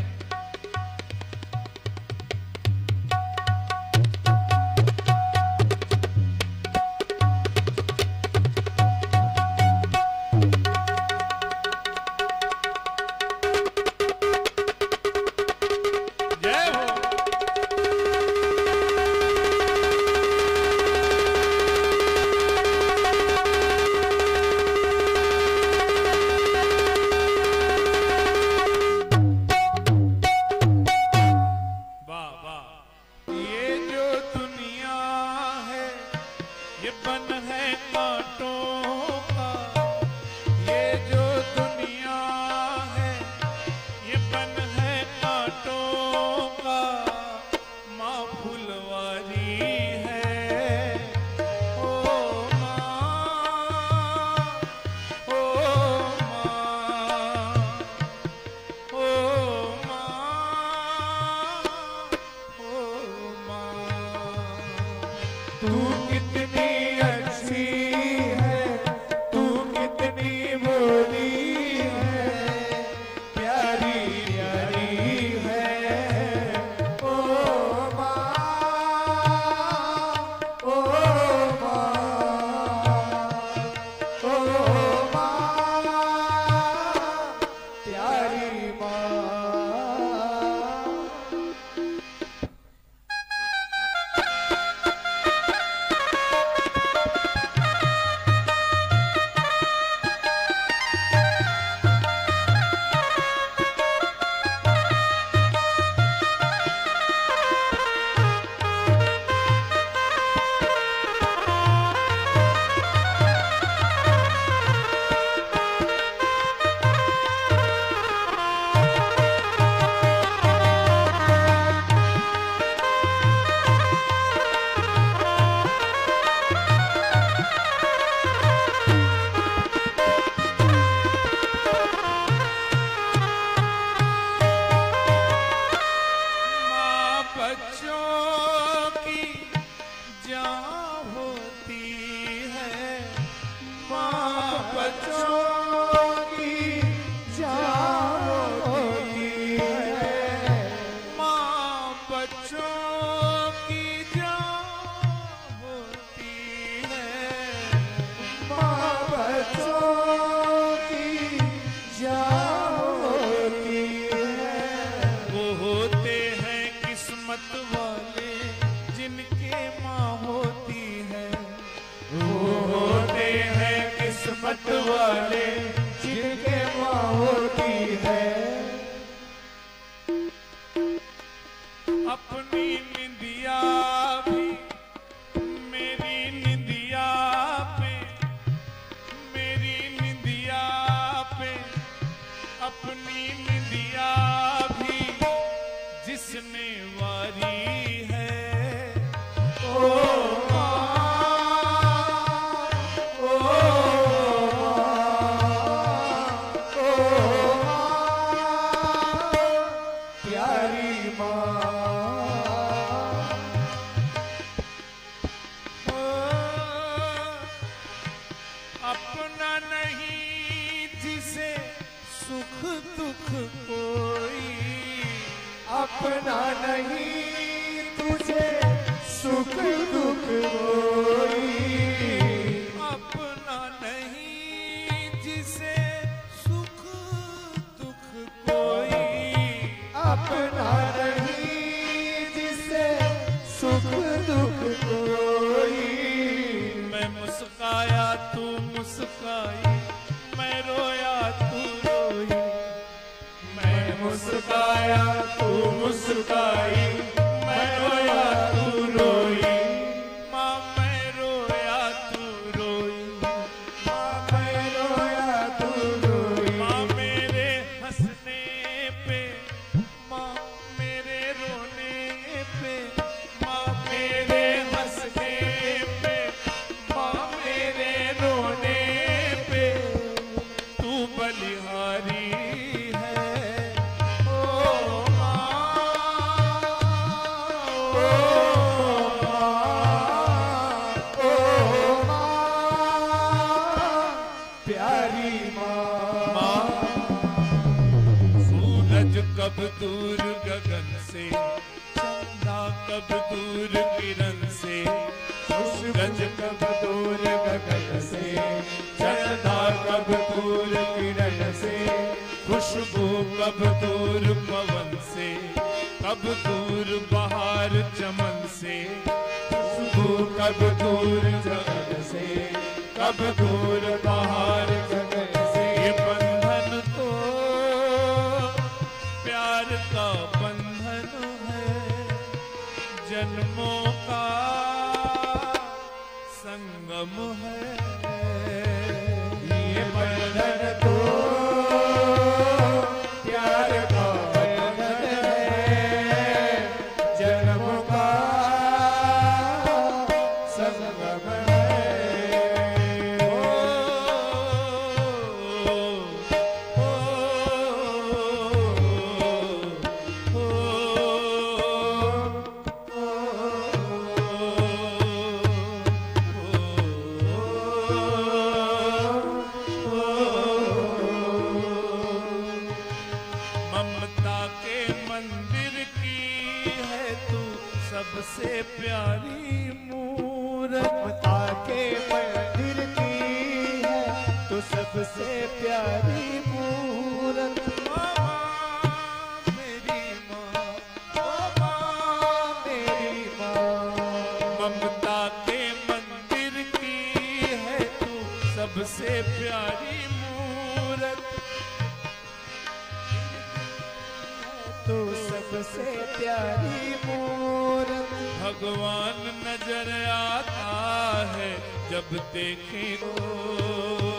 अपना नहीं तुझे सुख दुख कोई, अपना नहीं जिसे सुख दुख कोई, अपना नहीं जिसे सुख दुख कोई। मैं मुस्काया तू मुस्काई, मैं रोया तू रोई, मैं मुस्काया तू मुस्काई, मैं रोया तू रोई, माँ मैं रोया तू रोई, माँ मैं रोया तू रोई। माँ मेरे हंसने पे, माँ मेरे रोने पे, माँ मेरे हंसने पे, माँ मेरे रोने पे तू बलिहारी है। ओ माँ, ओ माँ, प्यारी माँ। सूरज कब दूर गगन से, चंदा कब दूर किरण से, सूरज कब दूर गगन से, चंदा कब दूर किरण से, खुशबू कब दूर पवन से, कब दूर बहार चमन से, खुशबू कब दूर जगन से, कब दूर बाहर जगन से। ये बंधन तो प्यार का बंधन है, जन्मों का संगम है। ये बंधन तो प्यार का बंधन है, जन्मों का संगम है। ममता के मंदिर की है तू सबसे प्यारी मूरत, ममता के मंदिर की है तो सबसे प्यारी मूरत। माँ मेरी माँ, ओ माँ मेरी माँ, ममता के मंदिर की है तू सबसे प्यारी मूरत, तो सबसे प्यारी मूरत। भगवान नजर आता है जब देखे तो।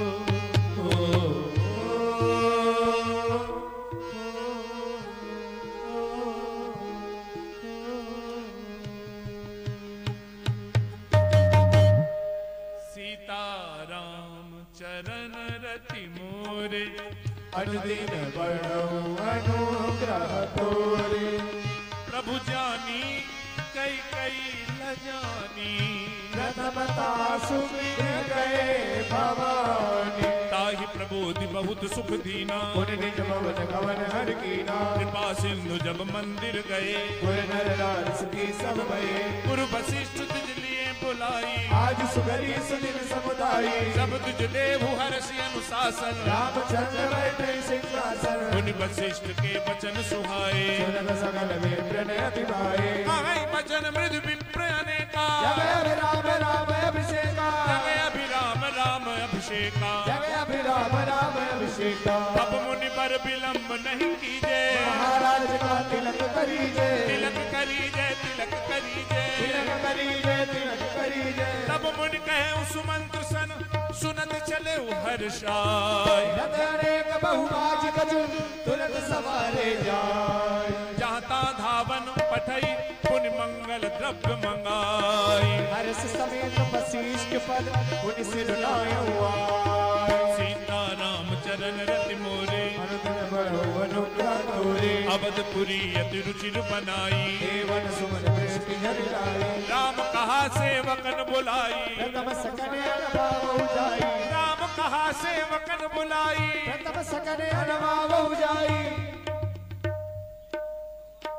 सीताराम चरण रति मोरे, अनुदिन बढ़ऊ अनुग्रह तोरे। प्रभु जानी कई कई न जानी, प्रथमता सुमिर गए भवानी। ताहि प्रबोधि बहुत सुख दीना, पुन निज भवन भवन हर कीना। कृपा सिंधु जब मंदिर गए, पुर नर नार सुखी सब भये। गुरु वशिष्ठ तुझ लिए बुलाई, आज सुगरी सुदिन समुदायी। सब तुझ देहु हर्षि अनुशासन, रामचंद्र बैठे सिंहासन। मुनि वशिष्ठ के वचन सुहाए, सुनत सकल मित्र ने अतिभाए। आई वचन मृदु विप्र अनेका, जय अभिराम राम अभिषेका। जय अभिराम राम अभिषेका। जय अभिराम राम अभिषेका। अब मुनि पर विलंब नहीं कीजे, महाराज का तिलक करीजे। तिलक करीजे तिलक करीजे। तिलक करीजे तिलक करीजे। तब मुनि कहे सुमंत्र सन, सुनत चले हर्षाय। रथ अनेक बहुबाज गज, तुरंत सवारे जाय। जहाँ ता धावन पठई, पुनि मंगल द्रव्य मंगाई। हर्ष समेत वशिष्ठ पद, पुनि सिर नायुआ। सीताराम चरण रति मोरे, अनुदिन बढ़ऊ अनुग्रह तोरे। अवधपुरी अति रुचिर बनाई। देवन सुमन दृष्टि हरि लाई। राम कहा सेवकन बुलाई, प्रथम सकने अनुभव जाई। राम कहा सेवकन बुलाई। प्रथम सकने अनुभव जाई।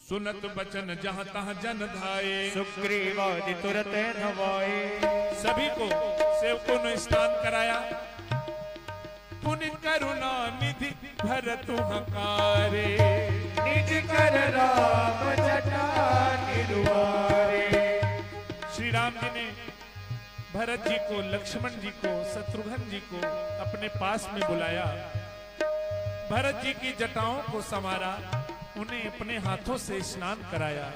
सुनत बचन जहां तहां जन धाये, सुग्रीवादि तुरत नवाए। सभी को सेवकों ने स्नान कराया। पुण्य करुणा निधि भरत हकारे, निज कर राम जटा निरुआरे। श्री राम जी ने भरत जी को, लक्ष्मण जी को, शत्रुघ्न जी को अपने पास में बुलाया। भरत जी की जटाओं को संवारा, उन्हें अपने हाथों से स्नान कराया।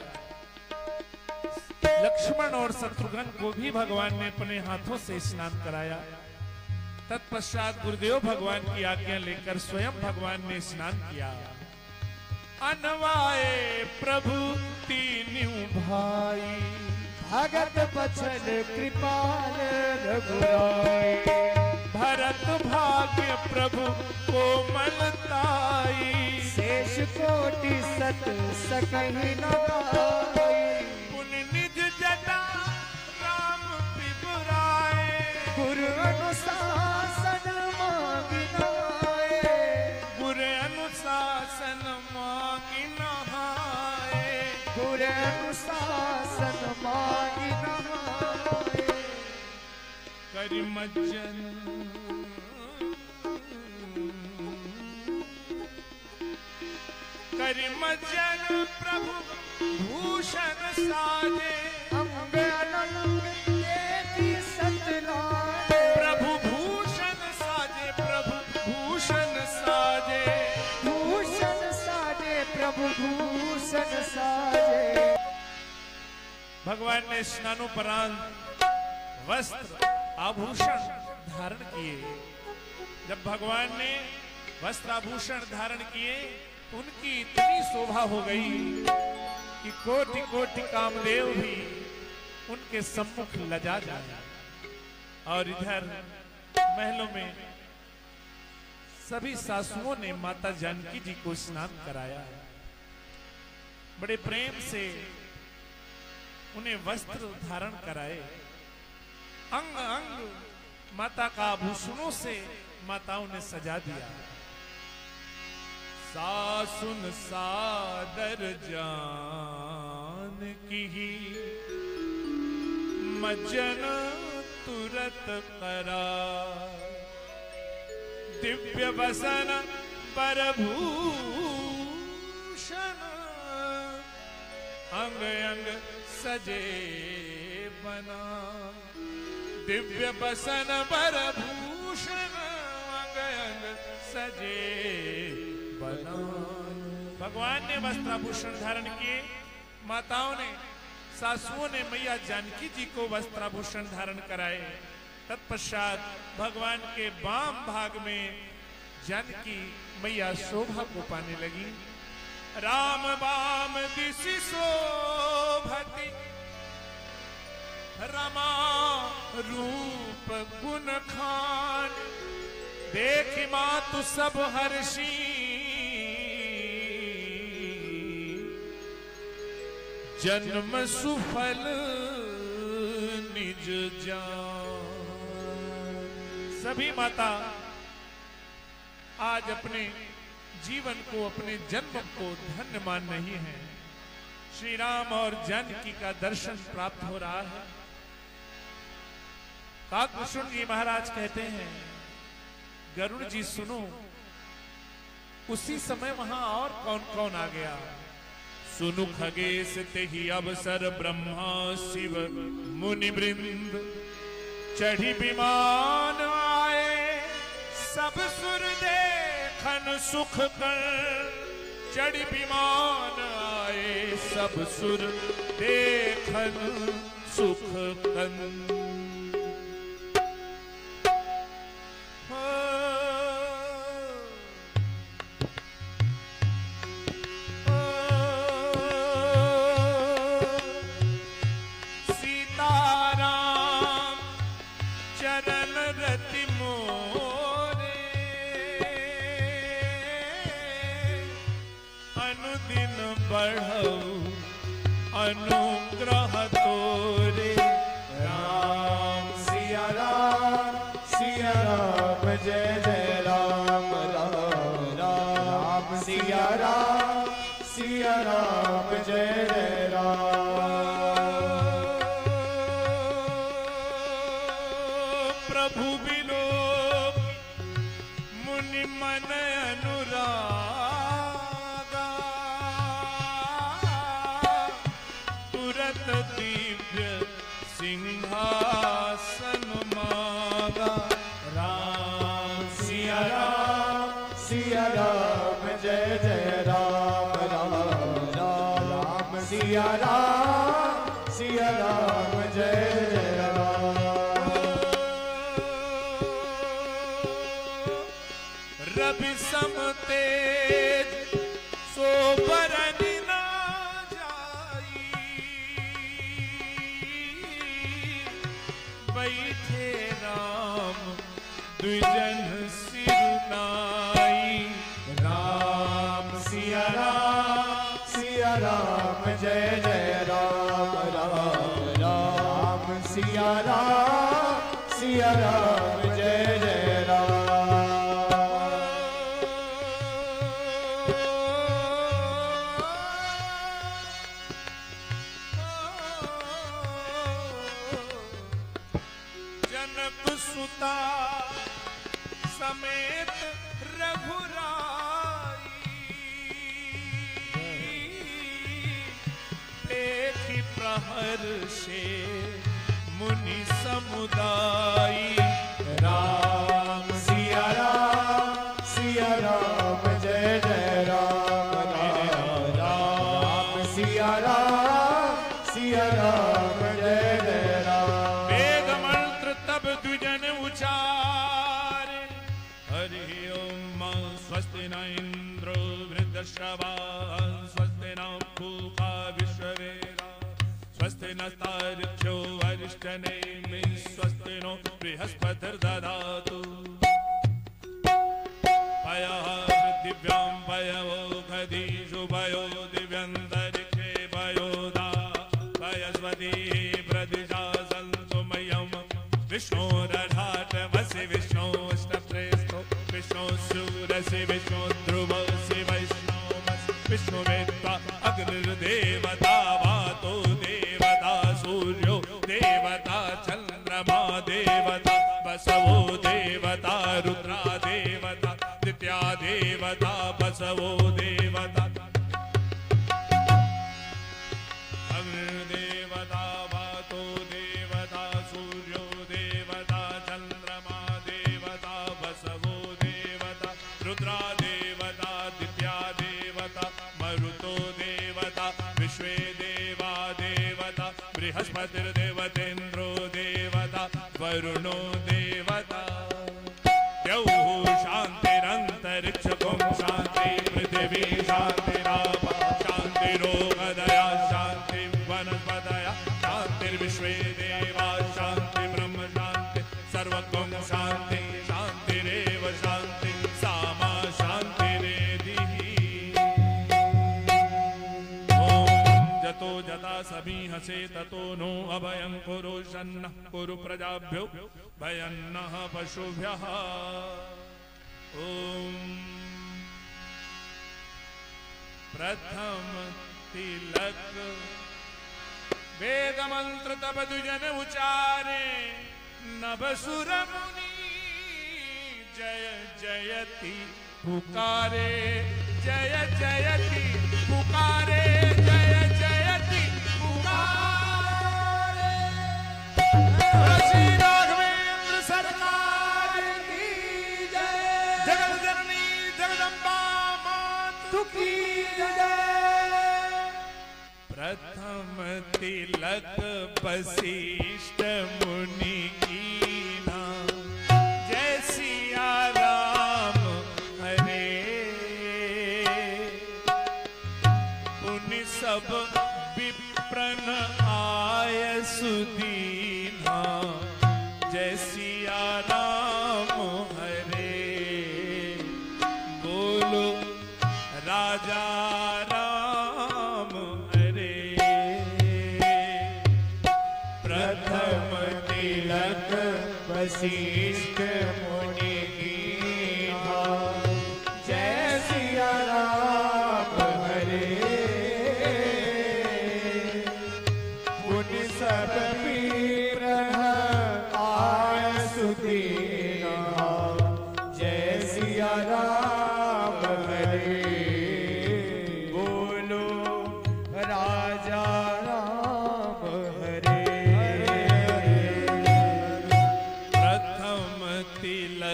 लक्ष्मण और शत्रुघ्न को भी भगवान ने अपने हाथों से स्नान कराया। तत्पश्चात गुरुदेव भगवान की आज्ञा लेकर स्वयं भगवान ने स्नान किया। अनवाए प्रभु तीनों भाई, भगत बचन कृपाल रघुराई। भरत भाग्य प्रभु कोमलताई, शेष कोटि सत सकहि न गाई। पुनि निज जटा राम पिबुराए, गुरु अनुशासन मांगि नहाए। गुरु अनुशासन मांगि नहाए, गुरु अनुशासन मांगि नहाए। करिमज्जन करिमज्जन प्रभु भूषण साजे, अंग अलंग देति सतलाए। प्रभु भूषण साजे, प्रभु भूषण साजे, भूषण साजे प्रभु भूषण साजे। भगवान ने स्नानोपरांत वस्त्र आभूषण धारण किए। जब भगवान ने वस्त्र आभूषण धारण किए, उनकी इतनी शोभा हो गई कि कोटि कोटि कामदेव भी उनके सम्मुख लजा जाए। और इधर महलों में सभी सासुओं ने माता जानकी जी को स्नान कराया। बड़े प्रेम से उन्हें वस्त्र धारण कराए। अंग अंग माता का आभूषणों से माताओं ने सजा दिया। सासुन सादर जान की मज्जन तुरत करा, दिव्य वसन पर भूषण अंग अंग सजे बना। दिव्य वसन पर भूषण अंग अंग सजे बना। भगवान ने वस्त्राभूषण धारण किए। माताओं ने, सासुओं ने मैया जानकी जी को वस्त्राभूषण धारण कराए। तत्पश्चात भगवान के वाम भाग में जानकी मैया शोभा को पाने लगी। राम वाम दिशि शोभति, रमा रूप गुण खान। देखि मातु सब हर्षी, जन्म सुफल निज जान। सभी माता आज अपने जीवन को, अपने जन्म को धन्य मान रही हैं। श्री राम और जानकी का दर्शन प्राप्त हो रहा है। काकभूषण जी महाराज कहते हैं, गरुड़ जी सुनो, उसी समय वहां और कौन कौन आ गया। सुनु खगेश तेहि अवसर ब्रह्मा शिव मुनि वृंद, चढ़ी विमान आए सब सुर देखन सुख कर। चढ़ी विमान आए सब सुर देखन सुख कन। अनुग्रह तोरे राम सिया राम सिया राम जय जय राम राम राम सिया राम सिया राम जय जय राम। प्रभु बिलो मुनि मन अनुरागा, तुरत दिव्य सिंहासन मागा। राम सिया राम सिया राम जय जय राम राम राम राम सिया राम सिया राम जय जय राम। रवि सम तेज सोबर न जाई, बैठे राम द्विजन सिरुनाई। राम सिया राम सिया राम जय जय राम राम राम सिया राम सिया राम जय जय राम। जनक सुता समेत रघुराई, देखी प्रहर से मुनि समुदाई। राम सिया राम सिया राम जय जय राम राम राम सिया राम सिया राम जय जय राम। वेद मंत्र तब द्विजन उचारे, हरि ओम स्वस्ति न इंद्रो वृद्धश्रवाः, स्वस्ति न पूषा विश्ववेदाः, स्वस्ति नस्तार्क्ष्यो अरिष्टनेमिः, स्वस्ति नो बृहस्पतिर्ददातु। पयः पृथिव्यां पयवो खदीषु पयो दिव्यन्तरिक्षे पयोदा, पयस्वती प्रदिशा सन्तु मह्यम्। विष्णोरघाट वसि विष्णोष्टप्रेस्थो, विष्णुसूरसि विष्णु ध्रुवसि वैष्णवसि, विष्णुवेत्ता अग्निर्देवता वातो देवता, सूर्यो देवता चन्द्रमा देवता, बसवो देवता रुद्रा देवता, दित्या देवता बसवो देवता। अग्निर्देवता वातो देवता, सूर्यो देवता चन्द्रमा देवता, बसवो देवता, रुद्रा देवता, दित्या देवता, मरुतो देवता, विश्वे देवा देवता, बृहस्पतिर्देवतेन्द्रो देवता, वरुणो देवता। द्यौः शान्तिरन्तरिक्षकुं शान्ति, पृथिवी शान्तिराप शान्तिरोगदया शान्ति, वनस्पतयः शान्तिर्विश्वे देवा शान्ति, ब्रह्म शान्ति, सर्वगुं शान्ति, शान्तिरेव शान्ति, सामा शान्तिरेधिः। ॐ जतो जता समीहसे ततो नो अभयं कुरु शन्नः कुरु प्रजाभ्यो भयन्नः पशुभ्यः। ॐ प्रथम तिलक वेद मंत्र तब दुजन उचारे, नभसुर मुनि जय जयति पुकारे, जय जयति पुकारे, जय जयति पुकारे। श्री राघवेंद्र सरकार की जय, जगत जननी जगदम्बा मातु की जय। प्रथम तिलक वशिष्ठ मुनि कीना, जय सिया राम हरे। पुनि सब विप्रन आय सुदीना, जय सिया राम हरे। बोलो राजा राम हरे। प्रथम तिलक वशिष्ठ मुनि कीना, जय सिया राम हरे।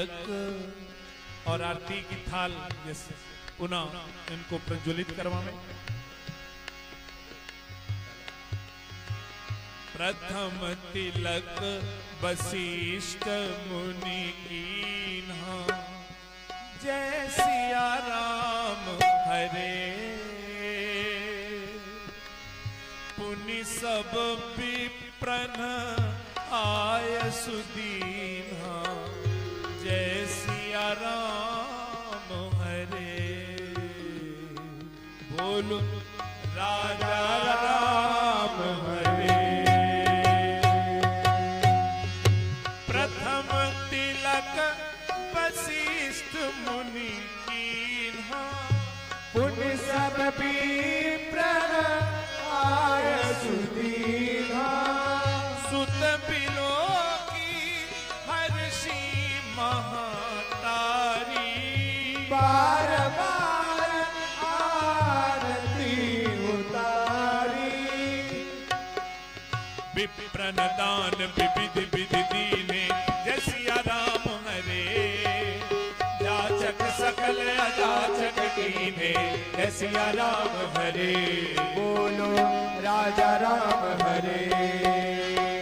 तिलक और आरती की थाल जैसे पुनः इनको प्रज्वलित करवावे। प्रथम तिलक वशिष्ठ मुनि कीन्हा, जय सिया राम हरे। पुनि सब विप्रन आय सुदीन्हा, जय सिया राम हरे। बोलो राजा राम हरे। प्रथम तिलक वशिष्ठ मुनि कीन्हा, पुनि सब विप्रन आय सुदीन्हा। सुत बिलोकी हर्षि महतारी, बार बार आरती उतारी। विप्रन दान विविध विधि दीने, जय सिया राम हरे। जाचक सकल अजाचक कीन्हे, जय सिया राम हरे। बोलो राजा राम हरे।